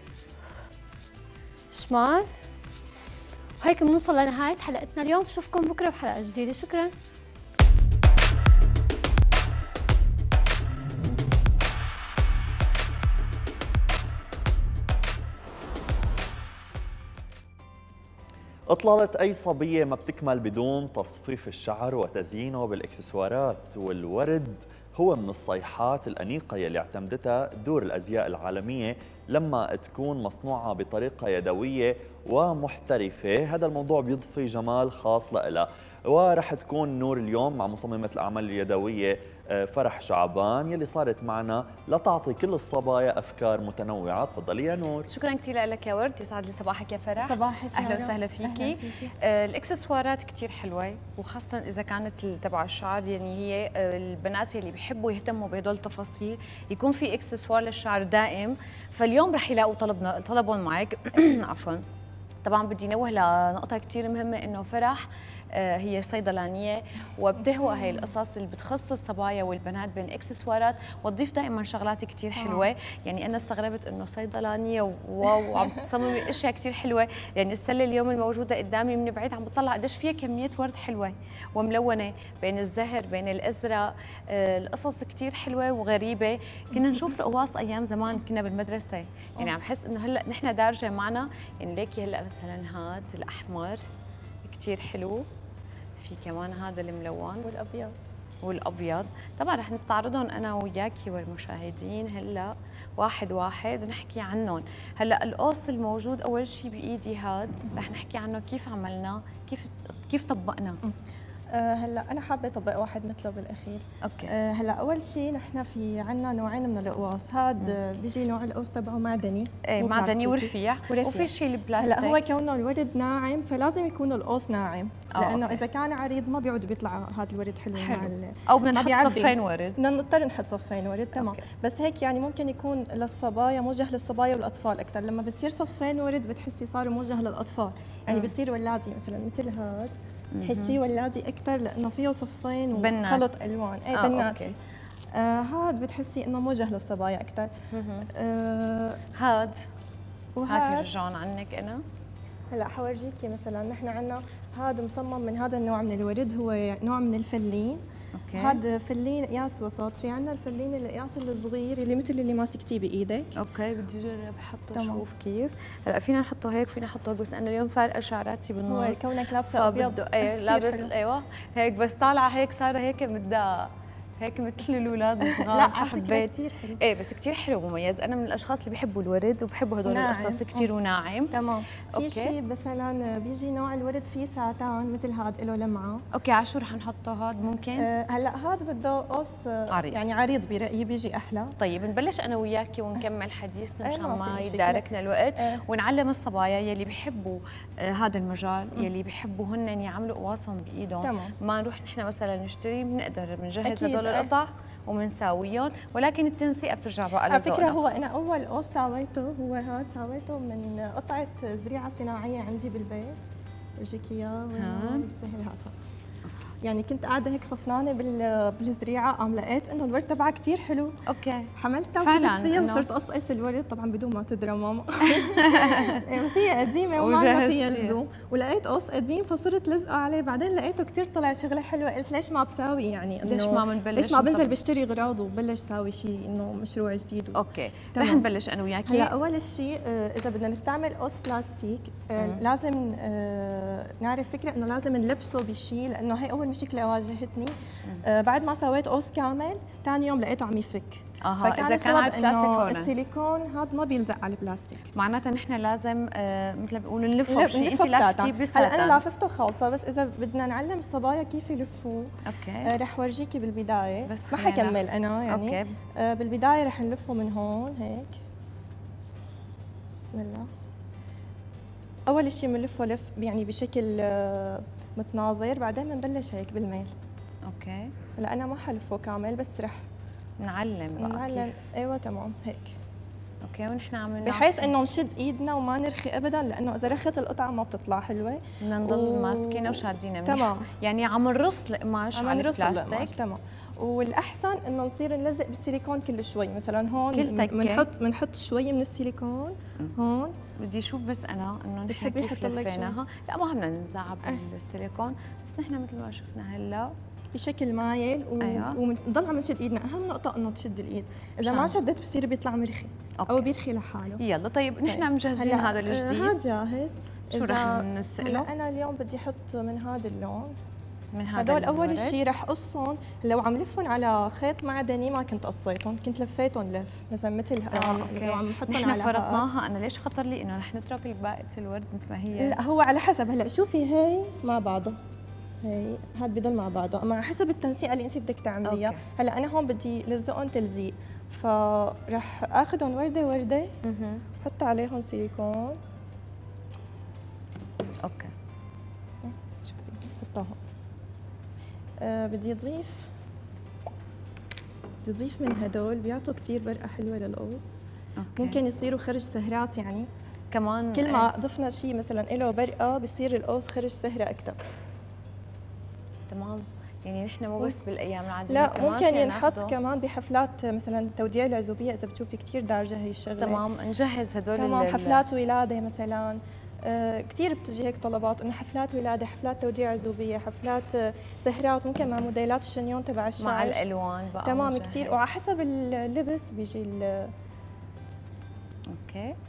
Speaker 14: شمال، وهيك بنوصل لنهاية حلقتنا اليوم. بشوفكم بكره بحلقة جديدة. شكرا.
Speaker 3: إطلالة أي صبية ما بتكمل بدون تصفيف الشعر وتزيينه بالإكسسوارات، والورد هو من الصيحات الأنيقة يلي اعتمدتها دور الأزياء العالمية لما تكون مصنوعة بطريقة يدوية ومحترفة. هذا الموضوع بيضفي جمال خاص لها، ورح تكون نور اليوم مع مصممة الأعمال اليدوية فرح شعبان يلي صارت معنا لتعطي كل الصبايا أفكار متنوعة. تفضلي يا نور.
Speaker 2: شكرا كثير لك يا ورد، يسعد لي صباحك يا فرح.
Speaker 15: صباحك.
Speaker 2: اهلا وسهلا فيكي. آه الاكسسوارات كثير حلوه، وخاصه اذا كانت تبع الشعر، يعني هي آه البنات اللي بيحبوا يهتموا بهدول التفاصيل يكون في اكسسوار للشعر دائم، فاليوم رح يلاقوا طلبنا طلبهم معك. عفوا. طبعا بدي نوه لنقطه كثير مهمه، انه فرح هي صيدلانيه وبتهوى هي القصص اللي بتخص الصبايا والبنات بين اكسسوارات، وتضيف دائما شغلات كثير حلوه. يعني انا استغربت انه صيدلانيه واو وعم تصممي اشياء كثير حلوه. يعني السله اليوم الموجوده قدامي من بعيد عم بطلع قديش فيها كميه ورد حلوه وملونه، بين الزهر بين الازرق، القصص كثير حلوه وغريبه. كنا نشوف القواص ايام زمان كنا بالمدرسه، يعني عم حس انه هلا نحن دارجه معنا. يعني ليكي هلا مثلا هاد الاحمر كثير حلو، في كمان هذا الملون
Speaker 15: والابيض
Speaker 2: والابيض. طبعا رح نستعرضهم انا وياكي والمشاهدين هلا واحد واحد ونحكي عنهم. هلا القوس الموجود اول شيء بايدي هاد رح نحكي عنه كيف عملناه، كيف كيف طبقناه.
Speaker 15: أه هلا انا حابه اطبق واحد مثله بالاخير.
Speaker 2: اوكي.
Speaker 15: أه هلا اول شيء نحن في عندنا نوعين من القواص، هاد بيجي نوع القوس تبعه معدني،
Speaker 2: ايه معدني ورفيع، وفي شيء البلاستيك.
Speaker 15: هلا هو كونه الورد ناعم فلازم يكون القوس ناعم، لانه أوكي. اذا كان عريض ما بيعود بيطلع هذا الورد حلو, حلو. مع
Speaker 2: او بدنا نحط صفين ورد،
Speaker 15: بدنا نضطر نحط صفين ورد. تمام. بس هيك يعني ممكن يكون للصبايا، موجه للصبايا والاطفال اكثر. لما بصير صفين ورد بتحسي صار موجه للاطفال، يعني بصير ولادي مثلا مثل هذا تحسيه ولادي اكثر لانه فيه صفين وخلط الوان. اي آه بناتي. آه هاد بتحسي انه موجه للصبايا اكثر.
Speaker 2: آه هاد هاتي رجعون عنك انا.
Speaker 15: هلا حورجيكي مثلا نحن عندنا هذا مصمم من هذا النوع من الورد، هو نوع من الفلين. اوكي. هذا فلين قياس وسط، في عندنا الفلين القياس الصغير اللي مثل اللي ماسكتيه بايدك.
Speaker 2: اوكي بدي اجرب احطه اشوف كيف. هلا فينا نحطه هيك فينا نحطه هيك، بس انا اليوم فارقه شعراتي بالنص.
Speaker 15: هو كونك لابسه ابيض.
Speaker 2: ايه لابس ايوه هيك، بس طالعه هيك صار هيك متضايقه هيك مثل الاولاد الصغار.
Speaker 15: لا حبيت كثير حلو.
Speaker 2: ايه بس كثير حلو مميز. انا من الاشخاص اللي بيحبوا الورد وبحبوا هدول القصص كثير وناعم.
Speaker 15: تمام. في شيء مثلا بيجي نوع الورد فيه ساتان مثل هاد له لمعه.
Speaker 2: اوكي على شو رح نحطه هاد ممكن؟
Speaker 15: أه هلا هاد بده قص عريض، يعني عريض برايي بيجي احلى.
Speaker 2: طيب نبلش انا وياكي ونكمل حديثنا مشان ما يداركنا الوقت. أه. ونعلم الصبايا يلي بيحبوا آه هذا المجال، يلي بيحبوا هن يعملوا قواصهم بايدهم. تمام. ما نروح نحن مثلا نشتري، بنقدر بنجهز هدول القطع ومنساويهم، ولكن التنسيق بترجع بقى
Speaker 15: على فكره. هو انا اول قوس ساويته هو هاد، ساويته من قطعه زريعه صناعيه عندي بالبيت. بجيك اياه سهل هذا. يعني كنت قاعده هيك صفنانه بالزريعه، قام لقيت انه الورد تبعها كثير حلو.
Speaker 2: اوكي.
Speaker 15: حملتها وفتت فيها وصرت اقصقص الورد طبعا بدون ما تدرى ماما. بس هي قديمه وما فيها لزوم، ولقيت قص قديم فصرت لزقه عليه. بعدين لقيته كثير طلع شغله حلوه، قلت ليش ما بساوي يعني انه
Speaker 2: ليش ما بنبلش،
Speaker 15: ليش ما بنزل بشتري اغراض وبلش ساوي شيء انه مشروع جديد.
Speaker 2: اوكي رح نبلش انا وياكي.
Speaker 15: هلا اول شيء اذا بدنا نستعمل قص بلاستيك لازم نعرف فكره انه لازم نلبسه بشيء، لانه هي اول مشكله واجهتني. آه بعد ما سويت قوس كامل ثاني يوم لقيته عم يفك.
Speaker 2: اها اذا كان على البلاستيك هون
Speaker 15: السيليكون هذا ما بيلزق على البلاستيك،
Speaker 2: معناتها نحن لازم آه مثل ما بيقولوا نلفه بشيء. انت لافتي بساتان.
Speaker 15: هلا انا لاففته خالصه، بس اذا بدنا نعلم الصبايا كيف يلفوه
Speaker 2: اوكي
Speaker 15: آه رح ورجيكي بالبدايه،
Speaker 2: بس
Speaker 15: ما حكمل انا يعني.
Speaker 2: اوكي
Speaker 15: آه بالبدايه رح نلفه من هون هيك. بسم الله. اول شيء بنلفه لف يعني بشكل آه متناظر، بعدين بنبلش هيك بالميل.
Speaker 2: اوكي.
Speaker 15: هلا انا ما حلفه كامل بس رح
Speaker 2: نعلم بقى
Speaker 15: نعلم كيف. ايوه تمام هيك.
Speaker 2: اوكي ونحن عم
Speaker 15: بحيث انه نشد ايدنا وما نرخي ابدا، لانه اذا رخت القطعه ما بتطلع حلوه.
Speaker 2: بدنا نضل و... ماسكينها وشادينها منيح.
Speaker 15: تمام.
Speaker 2: يعني عم نرص القماش على البلاستيك.
Speaker 15: تمام. والاحسن انه نصير نلزق بالسيليكون كل شوي، مثلا هون
Speaker 2: بنحط
Speaker 15: بنحط شوي من السيليكون. هون
Speaker 2: بدي اشوف بس انا انه نحن كيف لفيناها. لا ما بدنا ننزعب بالسيليكون، بس نحن مثل ما شفنا هلا
Speaker 15: بشكل مايل و... أيوة. ونضل عم نشد ايدنا. اهم نقطه انه تشد الايد، اذا ما شدت بصير بيطلع مرخي او بيرخي لحاله.
Speaker 2: يلا طيب نحن مجهزين هذا الجديد.
Speaker 15: هذا جاهز.
Speaker 2: شو رح نسأله؟
Speaker 15: انا اليوم بدي احط من هذا اللون،
Speaker 2: من هذا
Speaker 15: هدول اول شيء رح قصهم. لو عم لفهم على خيط معدني ما كنت قصيتهم، كنت لفيتهم لف مثلا مثل
Speaker 2: آه
Speaker 15: لو عم نحطهم على
Speaker 2: نحن فرطناها. انا ليش خطر لي انه رح نترك الباقي الورد مثل ما هي؟
Speaker 15: لا هو على حسب. هلا شوفي هي مع بعضها، هي هذا بضل مع بعضه مع حسب التنسيقه اللي انت بدك تعمليها. هلا انا هون بدي لزقهم تلزيق، فرح اخذهم ورده ورده حط عليهم سيليكون.
Speaker 2: اوكي
Speaker 15: شوفي حطها هون. أه بدي اضيف بدي اضيف من هدول بيعطوا كثير برقه حلوه للقوس. ممكن يصيروا خرج سهرات، يعني
Speaker 2: كمان
Speaker 15: كل ما ضفنا شيء مثلا له برقه بصير القوس خرج سهره اكثر.
Speaker 2: تمام. يعني نحن مو بس بالايام العاديه،
Speaker 15: لا ممكن ينحط كمان بحفلات مثلا توديع العزوبيه. اذا بتشوفي كثير دارجه هي الشغله.
Speaker 2: تمام نجهز هدول.
Speaker 15: تمام. حفلات ولاده مثلا آه كثير بتجي هيك طلبات انه حفلات ولاده، حفلات توديع عزوبيه، حفلات آه سهرات، ممكن مع موديلات الشنيون تبع الشعر
Speaker 2: مع الالوان بقى.
Speaker 15: تمام كثير، وعلى حسب اللبس بيجي ال
Speaker 2: اوكي.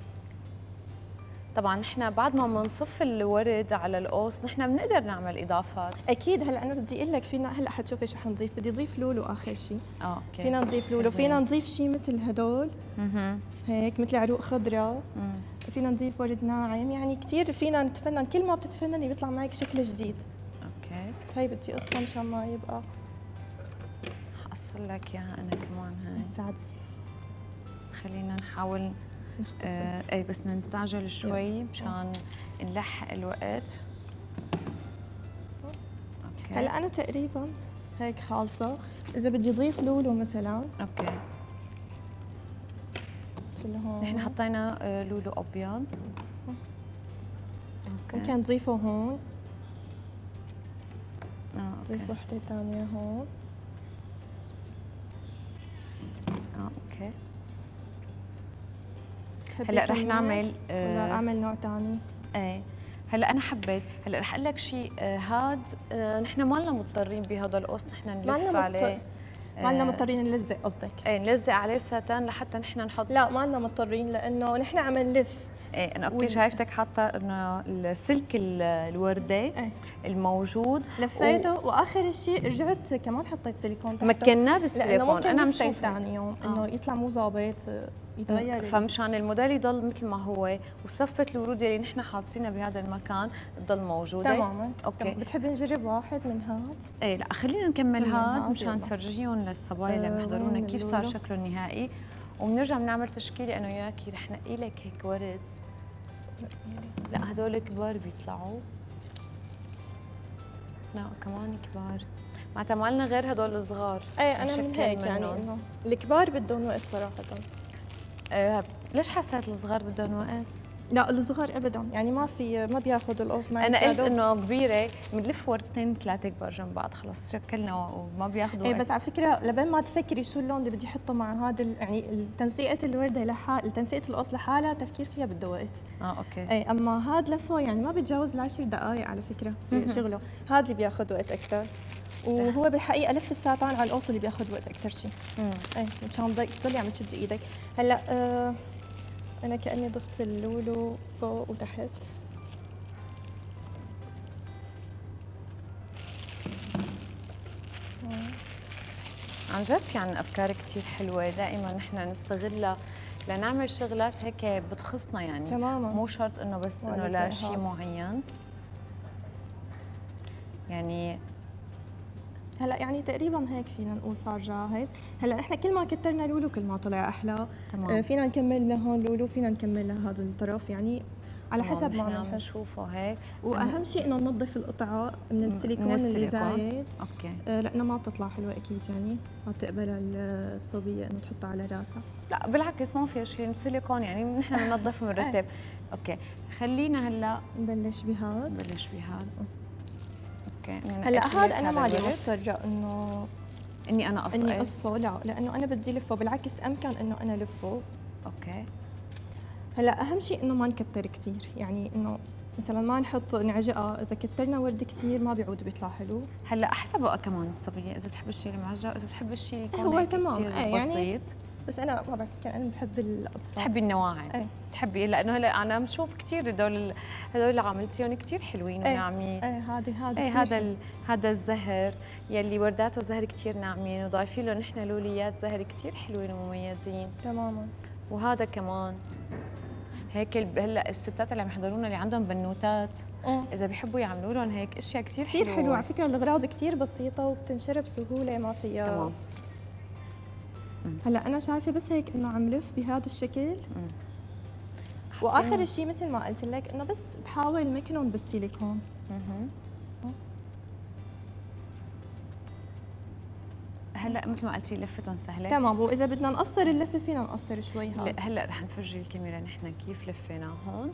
Speaker 2: طبعا نحن بعد ما بنصف الورد على القوس نحن بنقدر نعمل اضافات.
Speaker 15: اكيد. هلا انا بدي اقول لك فينا هلا حتشوفي شو حنضيف. بدي اضيف لولو اخر شيء.
Speaker 2: اه اوكي.
Speaker 15: فينا نضيف لولو، فينا نضيف شيء مثل هدول
Speaker 2: اها
Speaker 15: هيك مثل عروق خضراء. فينا نضيف ورد ناعم، يعني كثير فينا نتفنن. كل ما بتتفنني بيطلع معك شكل جديد.
Speaker 2: اوكي.
Speaker 15: بس هي بدي قصه مشان ما يبقى.
Speaker 2: حاصل لك اياها انا كمان. هاي
Speaker 15: ساعدي.
Speaker 2: خلينا نحاول آه اي بس نستعجل شوي مشان نلحق الوقت.
Speaker 15: اوكي. هلا انا تقريبا هيك خالصه. اذا بدي اضيف لولو مثلا.
Speaker 2: اوكي.
Speaker 15: هون
Speaker 2: نحن حطينا آه لولو ابيض.
Speaker 15: اوكي. ممكن نضيفه هون.
Speaker 2: اه اوكي.
Speaker 15: نضيف وحده ثانيه هون.
Speaker 2: اه اوكي. هلا رح نعمل
Speaker 15: ولا اعمل نوع ثاني؟
Speaker 2: ايه هلا انا حبيت. هلا رح اقول لك شيء. آه هاد آه نحن ما لنا مضطرين بهذا القوس نحن نلف عليه.
Speaker 15: ما لنا مضطرين نلزق قصدك؟
Speaker 2: ايه نلزق عليه ساتان لحتى نحن نحط.
Speaker 15: لا ما لنا مضطرين لانه نحن عم نلف.
Speaker 2: ايه انا اوكي شايفتك حاطه انه السلك الورده ايه؟ الموجود
Speaker 15: لفيته و... واخر شيء رجعت كمان حطيت سيليكون تحته.
Speaker 2: مكناه بالسيليكون.
Speaker 15: انا عم شوف ثاني يوم
Speaker 2: آه.
Speaker 15: انه يطلع مو ظابط يتغير.
Speaker 2: فمشان الموديل يضل مثل ما هو وصفه الورود اللي نحن حاطينها بهذا المكان تضل موجوده.
Speaker 15: تماما.
Speaker 2: اوكي.
Speaker 15: بتحبي نجرب واحد من هاد؟
Speaker 2: ايه لا خلينا نكمل هاد مشان نفرجيهم للصبايا اللي عم يحضرونا كيف صار شكله النهائي، وبنرجع بنعمل تشكيله انا وياكي رح نقي لك هيك ورد. لا هدول كبار بيطلعوا. لا كمان كبار. معناتها ما لنا غير هدول الصغار.
Speaker 15: ايه انا من هيك يعني انه الكبار بدهم وقت صراحه.
Speaker 2: آه ليش حسيت الصغار بدهم وقت؟
Speaker 15: لا الصغار ابدا، يعني ما في ما بياخذ القوس معي.
Speaker 2: انا قلت انه كبيره بنلف وردتين ثلاثه كبار جنب بعض خلص شكلنا وما بياخذوا
Speaker 15: ايه بس على فكره لبين ما تفكري شو اللون اللي بدي احطه مع هذا يعني تنسيقه الورده لحال تنسيقه القوس لحالها تفكير فيها بده وقت.
Speaker 2: اه اوكي.
Speaker 15: ايه اما هذا لفه يعني ما بتجاوز العشر دقائق على فكره في شغله. هذا اللي بياخذ وقت اكثر، وهو بالحقيقه لف الساتان على القوس اللي بياخذ وقت اكثر شيء. ايه مشان تضلي عم تشدي ايدك. هلا آه أنا كأني ضفت اللولو فوق وتحت.
Speaker 2: عن جد في عنا أفكار كتير حلوة دائما نحن نستغلها لنعمل شغلات هيك بتخصنا يعني.
Speaker 15: تماما.
Speaker 2: مو شرط إنه بس إنه لا شيء معين. يعني
Speaker 15: هلا يعني تقريبا هيك فينا نقول صار جاهز. هلا نحن كل ما كترنا لولو كل ما طلع احلى.
Speaker 2: تمام.
Speaker 15: آه فينا نكمل لهون لولو، فينا نكمل لهذا الطرف يعني على حسب ما
Speaker 2: نحن
Speaker 15: بنحب
Speaker 2: بنشوفه هيك.
Speaker 15: واهم شيء انه ننظف القطعه من السيليكون,
Speaker 2: من
Speaker 15: اللي
Speaker 2: السيليكون.
Speaker 15: زايد
Speaker 2: اوكي.
Speaker 15: آه لانه ما بتطلع حلوه اكيد، يعني ما بتقبلها الصبيه انه تحطها على راسها.
Speaker 2: لا بالعكس ما في شيء، السيليكون يعني نحن بننظف ونرتب. اوكي خلينا هلا
Speaker 15: نبلش بهذا.
Speaker 2: نبلش بهذا. اوكي
Speaker 15: هلا هذا انا مالي مضطره انه
Speaker 2: اني انا اقصه
Speaker 15: اني اقصه، لا لانه انا بدي لفه، بالعكس امكن انه انا لفه.
Speaker 2: اوكي.
Speaker 15: هلا اهم شيء انه ما نكتر كثير، يعني انه مثلا ما نحط نعجقه، اذا كترنا ورد كثير ما بيعود بيطلع حلو.
Speaker 2: هلا حسب بقى كمان الصبيه، اذا بتحب الشيء المعجق، اذا بتحب الشيء يكون
Speaker 15: هو تمام
Speaker 2: كثير
Speaker 15: ايه
Speaker 2: بسيط
Speaker 15: يعني، بس انا ما بعرف كان انا بحب الابسط.
Speaker 2: بتحبي النواعم.
Speaker 15: ايه
Speaker 2: بتحبي، لانه هلا انا بشوف كثير هدول هدول اللي عملتيهم كثير حلوين وناعمين.
Speaker 15: ايه هذه هذا
Speaker 2: ايه هذا ال... هذا الزهر يلي ورداته زهر كثير ناعمين وضايفين له نحن لوليات زهر كثير حلوين ومميزين.
Speaker 15: تماما.
Speaker 2: وهذا كمان هيك هلا الستات اللي عم يحضرونا اللي عندهم بنوتات
Speaker 15: اه.
Speaker 2: اذا بيحبوا يعملوا لهم هيك اشياء كثير حلوه.
Speaker 15: كثير حلوه على فكره، الاغراض كثير بسيطه وبتنشرب بسهوله ما فيها.
Speaker 2: تمام.
Speaker 15: هلا انا شايفه بس هيك انه عم لف بهذا الشكل. واخر شيء مثل ما قلت لك انه بس بحاول مكنهم بالسيليكون.
Speaker 2: اها. هلا مثل ما قلتي لفتهم سهله.
Speaker 15: تمام، واذا بدنا نقصر اللفه فينا نقصر شوي. هذا
Speaker 2: هلا رح نفرجي الكاميرا نحن كيف لفينا هون.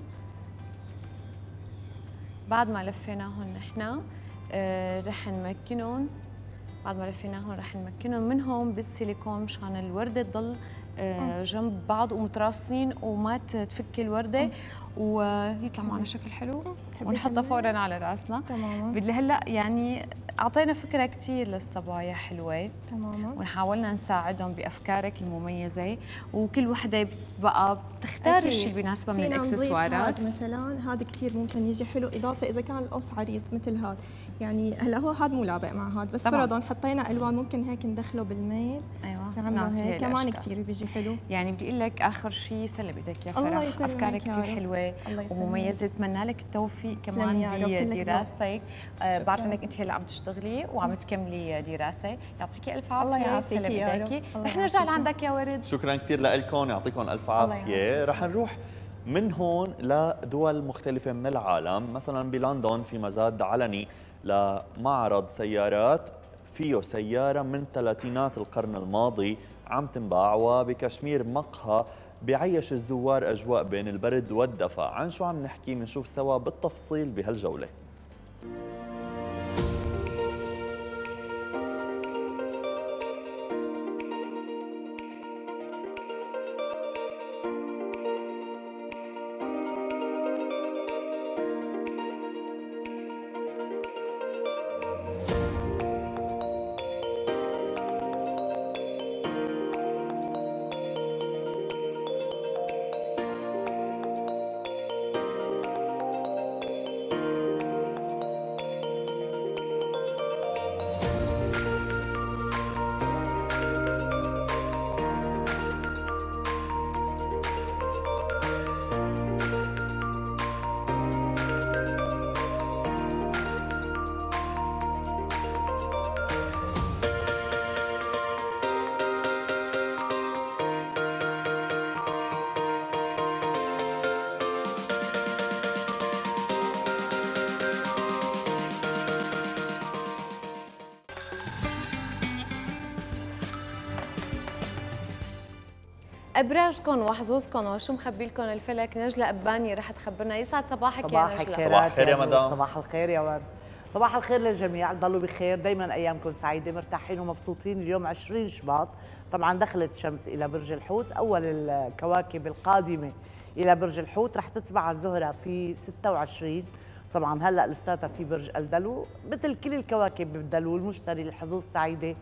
Speaker 2: بعد ما لفيناهم نحن آه رح نمكنهم، بعد ما لفيناهم رح نمكنهم من هون بالسيليكون مشان الورده تضل آه جنب بعض ومتراصين وما تفك الورده ويطلع معنا شكل حلو ونحطها فورا على راسنا.
Speaker 15: تماما.
Speaker 2: بدي هلا يعني اعطينا فكره كثير للصبايا حلوه.
Speaker 15: تماما.
Speaker 2: وحاولنا نساعدهم بافكارك المميزه، وكل وحده بقى بتختار الشيء اللي بيناسبها من الاكسسوارات.
Speaker 15: مثلا هذا كثير ممكن يجي حلو، اضافه اذا كان القص عريض مثل هذا، يعني هلا هو هذا مو لابق مع هذا، بس فرضا حطينا الوان ممكن هيك ندخله بالميل.
Speaker 2: ايوه
Speaker 15: نعمله هيك كمان كثير بيجي حلو.
Speaker 2: يعني بدي اقول لك اخر شيء سلم ايدك يا فرح، افكارك كثير حلوه ومميزه، بتمنى لك التوفيق كمان بدراستك. آه بعرف انك انت هلا عم تشتغلي وعم تكملي دراسه، يعطيكي الف عافيه.
Speaker 15: الله يعافيك يا رب.
Speaker 2: رح نرجع لعندك يا ورد.
Speaker 3: شكرا كثير لكم، يعطيكم الف عافيه. رح نروح من هون لدول مختلفه من العالم، مثلا بلندن في مزاد علني لمعرض سيارات فيه سياره من ثلاثينات القرن الماضي عم تنباع، وبكشمير مقهى بيعيش الزوار أجواء بين البرد والدفى. عن شو عم نحكي بنشوف سوا بالتفصيل بهالجولة.
Speaker 2: ابراجكم وحظوظكم وشو مخبي لكم الفلك. نجلة أباني رح تخبرنا. يسعد صباحك
Speaker 16: صباح
Speaker 2: يا نجلة.
Speaker 3: صباح الخير يا مدام.
Speaker 16: صباح الخير يا ورد. صباح الخير للجميع، ضلوا بخير، دايما ايامكم سعيده، مرتاحين ومبسوطين. اليوم عشرين شباط، طبعا دخلت الشمس الى برج الحوت، اول الكواكب القادمه الى برج الحوت. رح تتبع الزهره في ستة وعشرين، طبعا هلا لساتها في برج الدلو، مثل كل الكواكب بالدلو. المشتري الحظوظ سعيده،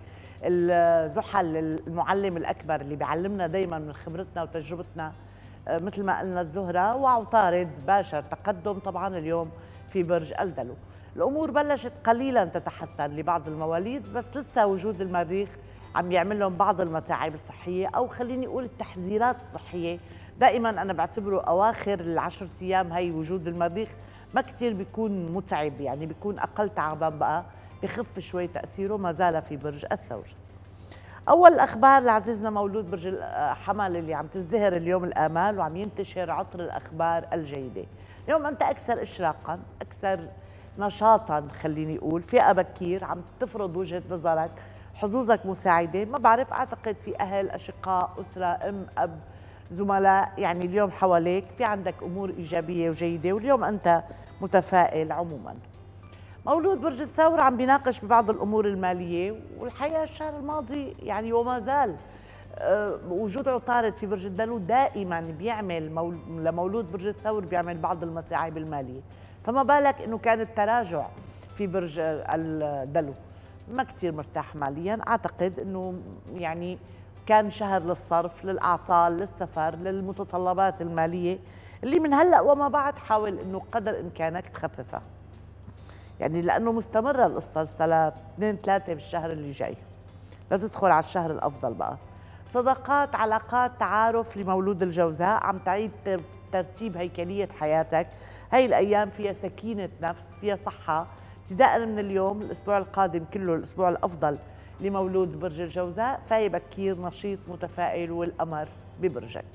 Speaker 16: الزحل المعلم الاكبر اللي بيعلمنا دائما من خبرتنا وتجربتنا مثل ما قلنا الزهره، وعطارد باشر تقدم طبعا اليوم في برج الدلو. الامور بلشت قليلا تتحسن لبعض المواليد، بس لسه وجود المريخ عم يعمل لهم بعض المتاعب الصحيه، او خليني اقول التحذيرات الصحيه. دائما انا بعتبره اواخر العشر ايام هي وجود المريخ ما كثير بيكون متعب، يعني بيكون اقل تعبان، بقى بخف شوي تاثيره، ما زال في برج الثور. أول الأخبار لعزيزنا مولود برج الحمل اللي عم تزدهر اليوم الآمال وعم ينتشر عطر الأخبار الجيدة. اليوم أنت أكثر إشراقاً، أكثر نشاطاً، خليني أقول فئة بكير عم تفرض وجهة نظرك، حظوظك مساعدة. ما بعرف، أعتقد في أهل، أشقاء، أسرة، أم، أب، زملاء، يعني اليوم حواليك في عندك أمور إيجابية وجيدة، واليوم أنت متفائل عموماً. مولود برج الثور عم بيناقش ببعض الأمور المالية، والحقيقة الشهر الماضي يعني وما زال أه وجود عطارد في برج الدلو دائما بيعمل مول لمولود برج الثور بيعمل بعض المتاعب المالية، فما بالك إنه كان التراجع في برج الدلو، ما كتير مرتاح ماليا. أعتقد إنه يعني كان شهر للصرف، للأعطال، للسفر، للمتطلبات المالية اللي من هلأ وما بعد حاول إنه قدر إمكانك تخففها، يعني لأنه مستمرة القصة صار اثنين ثلاثة بالشهر اللي جاي، لا تدخل على الشهر الأفضل بقى. صداقات، علاقات، تعارف لمولود الجوزاء، عم تعيد ترتيب هيكلية حياتك. هاي الأيام فيها سكينة نفس، فيها صحة. ابتداء من اليوم الأسبوع القادم كله الأسبوع الأفضل لمولود برج الجوزاء، فاي بكير، نشيط، متفائل، والقمر ببرجك.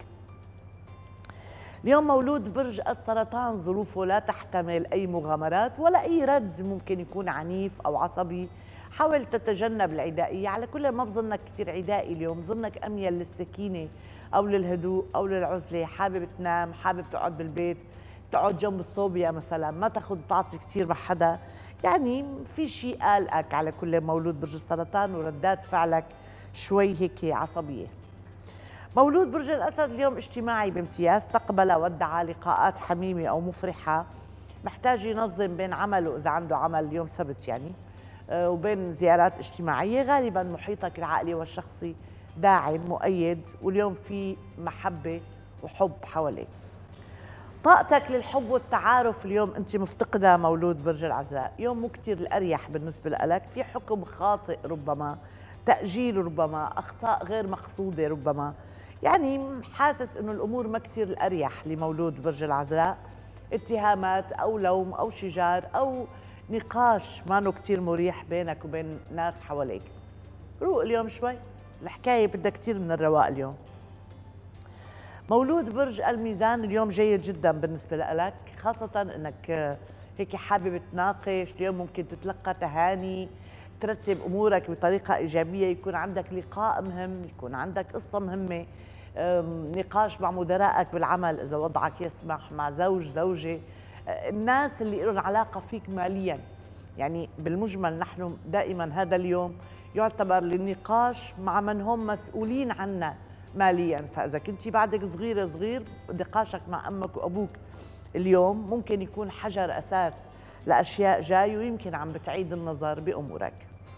Speaker 16: اليوم مولود برج السرطان ظروفه لا تحتمل أي مغامرات ولا أي رد ممكن يكون عنيف أو عصبي. حاول تتجنب العدائية، على كل ما بظنك كتير عدائي اليوم، ظنك أميل للسكينة أو للهدوء أو للعزلة، حابب تنام، حابب تقعد بالبيت، تقعد جنب الصوبيا مثلا، ما تاخذ تعطي كتير مع حدا، يعني في شيء قلقك على كل مولود برج السرطان، وردات فعلك شوي هيك عصبية. مولود برج الأسد اليوم اجتماعي بامتياز، استقبل ودع لقاءات حميمة أو مفرحة، محتاج ينظم بين عمله إذا عنده عمل اليوم سبت يعني، وبين زيارات اجتماعية. غالبا محيطك العائلي والشخصي داعم مؤيد، واليوم في محبة وحب حواليك. طاقتك للحب والتعارف اليوم أنت مفتقدة مولود برج العذراء، يوم مو كتير الأريح بالنسبة لك، في حكم خاطئ ربما، تأجيل ربما، أخطاء غير مقصودة ربما، يعني حاسس إنه الأمور ما كتير الأريح لمولود برج العذراء، اتهامات أو لوم أو شجار أو نقاش ما نو كتير مريح بينك وبين ناس حواليك. روق اليوم شوي، الحكاية بدها كتير من الرواق اليوم. مولود برج الميزان اليوم جيد جدا بالنسبة لك، خاصة انك هيك حابب تناقش، اليوم ممكن تتلقى تهاني، ترتب امورك بطريقة ايجابية، يكون عندك لقاء مهم، يكون عندك قصة مهمة، نقاش مع مدرائك بالعمل اذا وضعك يسمح، مع زوج، زوجة، الناس اللي لهم علاقة فيك ماليا. يعني بالمجمل نحن دائما هذا اليوم يعتبر للنقاش مع من هم مسؤولين عنا ماليا، فاذا كنت بعدك صغيره صغير، نقاشك مع امك وابوك اليوم ممكن يكون حجر اساس لاشياء جاي، ويمكن عم بتعيد النظر بامورك.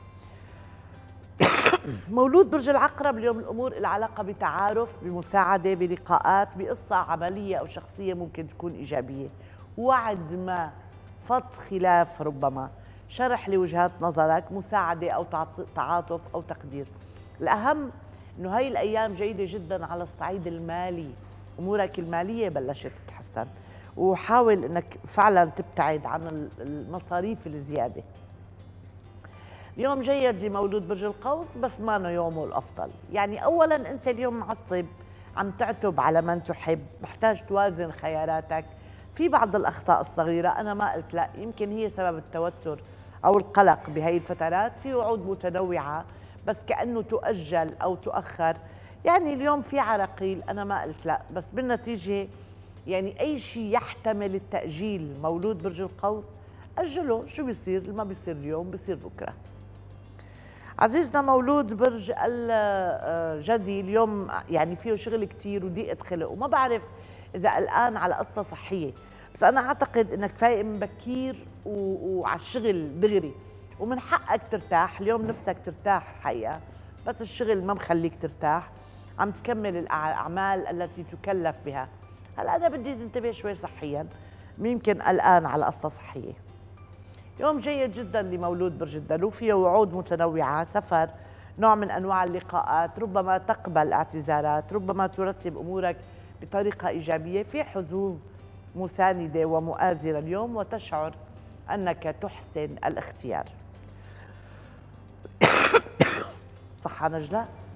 Speaker 16: مولود برج العقرب اليوم الامور العلاقه بتعارف، بمساعده، بلقاءات، بقصه عمليه او شخصيه ممكن تكون ايجابيه، وعد ما، فض خلاف ربما، شرح لوجهات نظرك، مساعده او تعاطف او تقدير. الاهم انه هاي الايام جيده جدا على الصعيد المالي، امورك الماليه بلشت تتحسن، وحاول انك فعلا تبتعد عن المصاريف الزياده. اليوم جيد لمولود برج القوس، بس ما يومه الافضل. يعني اولا انت اليوم معصب، عم تعتب على من تحب، محتاج توازن خياراتك، في بعض الاخطاء الصغيره انا ما قلت لا، يمكن هي سبب التوتر او القلق بهي الفترات، في وعود متنوعه بس كأنه تؤجل أو تؤخر، يعني اليوم في عراقيل أنا ما قلت لا، بس بالنتيجة يعني أي شيء يحتمل التأجيل مولود برج القوس أجله، شو بيصير؟ ما بيصير اليوم بيصير بكرة. عزيزنا مولود برج الجدي اليوم يعني فيه شغل كتير وضيقة خلق، وما بعرف إذا قلقان على قصة صحية، بس أنا أعتقد إنك فايق من بكير وعلى الشغل دغري، ومن حقك ترتاح اليوم، نفسك ترتاح حقيقة، بس الشغل ما مخليك ترتاح، عم تكمل الأعمال التي تكلف بها. هلا أنا بدي انتبه شوي صحيا، يمكن قلقان على قصة صحية. يوم جيد جدا لمولود برج الدلو، فيه وعود متنوعة، سفر، نوع من أنواع اللقاءات، ربما تقبل اعتذارات، ربما ترتب أمورك بطريقة إيجابية، في حظوظ مساندة ومؤازرة اليوم، وتشعر أنك تحسن الاختيار. صحة نجلاء؟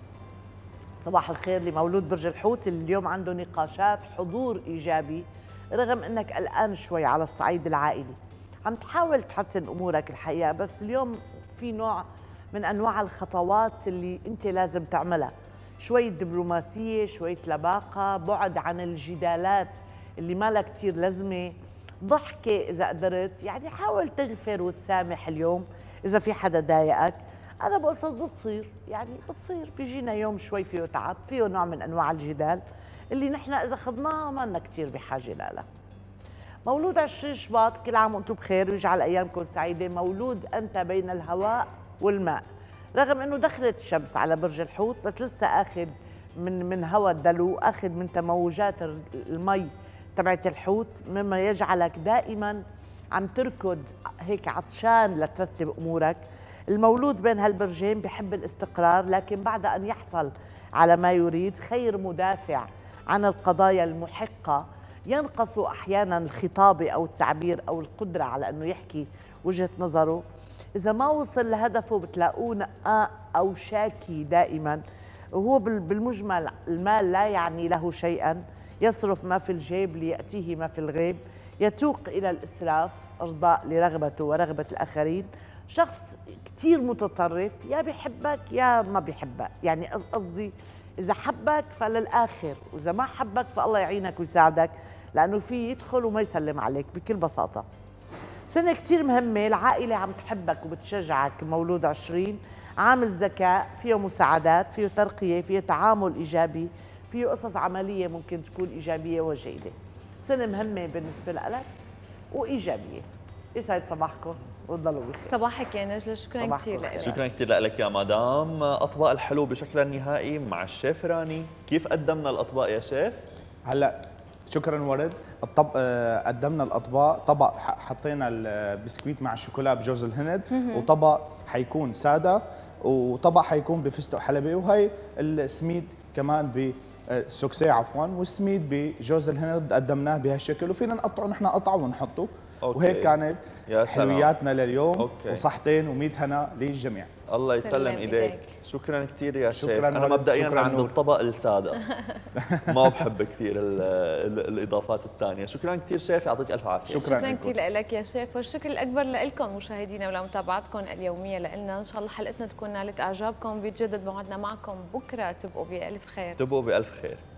Speaker 16: صباح الخير لمولود برج الحوت اللي اليوم عنده نقاشات حضور إيجابي رغم أنك قلقان شوي على الصعيد العائلي. عم تحاول تحسن أمورك الحقيقة، بس اليوم في نوع من أنواع الخطوات اللي أنت لازم تعملها، شوية دبلوماسية، شوية لباقة، بعد عن الجدالات اللي ما لها كتير لازمة، ضحكة إذا قدرت، يعني حاول تغفر وتسامح اليوم إذا في حدا ضايقك. أنا بقصد بتصير، يعني بتصير بيجينا يوم شوي فيه تعب، فيه نوع من أنواع الجدال اللي نحن إذا خضناها ما لنا كتير بحاجة لها. مولود عشرين شباط، كل عام وأنتم بخير ويجعل أيامكم سعيدة. مولود أنت بين الهواء والماء، رغم أنه دخلت الشمس على برج الحوت بس لسه أخذ من من هواء الدلو، أخذ من تموجات المي تبعت الحوت، مما يجعلك دائما عم تركض هيك عطشان لترتب أمورك. المولود بين هالبرجين بحب الاستقرار، لكن بعد أن يحصل على ما يريد خير مدافع عن القضايا المحقة، ينقص أحيانا الخطابة أو التعبير أو القدرة على أنه يحكي وجهة نظره. إذا ما وصل لهدفه بتلاقوه نقاء أو شاكي دائما، وهو بالمجمل المال لا يعني له شيئا، يصرف ما في الجيب ليأتيه ما في الغيب، يتوق إلى الإسراف إرضاء لرغبته ورغبة الآخرين. شخص كتير متطرف، يا بيحبك يا ما بيحبك، يعني قصدي إذا حبك فللآخر، وإذا ما حبك فالله يعينك ويساعدك، لأنه في يدخل وما يسلم عليك بكل بساطة. سنة كتير مهمة، العائلة عم تحبك وبتشجعك. مولود عشرين، عام الذكاء، فيه مساعدات، فيه ترقية، فيه تعامل إيجابي، فيه قصص عملية ممكن تكون إيجابية وجيدة. سنة مهمة بالنسبة لك وإيجابية. يسعد صباحكم وتضلوا بخير.
Speaker 2: صباحك يا نجلة، شكرا كثير لك.
Speaker 3: شكرا كثير لك يا مدام. أطباق الحلو بشكلها النهائي مع الشيف راني، كيف قدمنا الأطباق يا شيف؟
Speaker 4: هلا شكرا ورد. الطب... قدمنا الاطباق، طبق حطينا البسكويت مع الشوكولا بجوز الهند، وطبق حيكون ساده، وطبق حيكون بفستق حلبي، وهي السميد كمان بالسوكسي عفوا، والسميد بجوز الهند قدمناه بهالشكل، وفينا نقطعه نحن قطعه ونحطه. أوكي. وهيك كانت حلوياتنا لليوم. أوكي. وصحتين ومية هنا للجميع.
Speaker 3: الله يسلم ايديك. شكرا كثير يا شيف. انا مبدئيا عند الطبق الساده ما بحب كثير الاضافات الثانيه. شكرا كثير شيف، يعطيك الف عافيه.
Speaker 2: شكرا, شكرا كثير لك يا شيف، والشكر الاكبر لكم مشاهدينا ولمتابعتكم اليوميه لنا. ان شاء الله حلقتنا تكون نالت اعجابكم. بيتجدد موعدنا معكم بكره، تبقوا بالف خير.
Speaker 3: تبقوا بالف خير.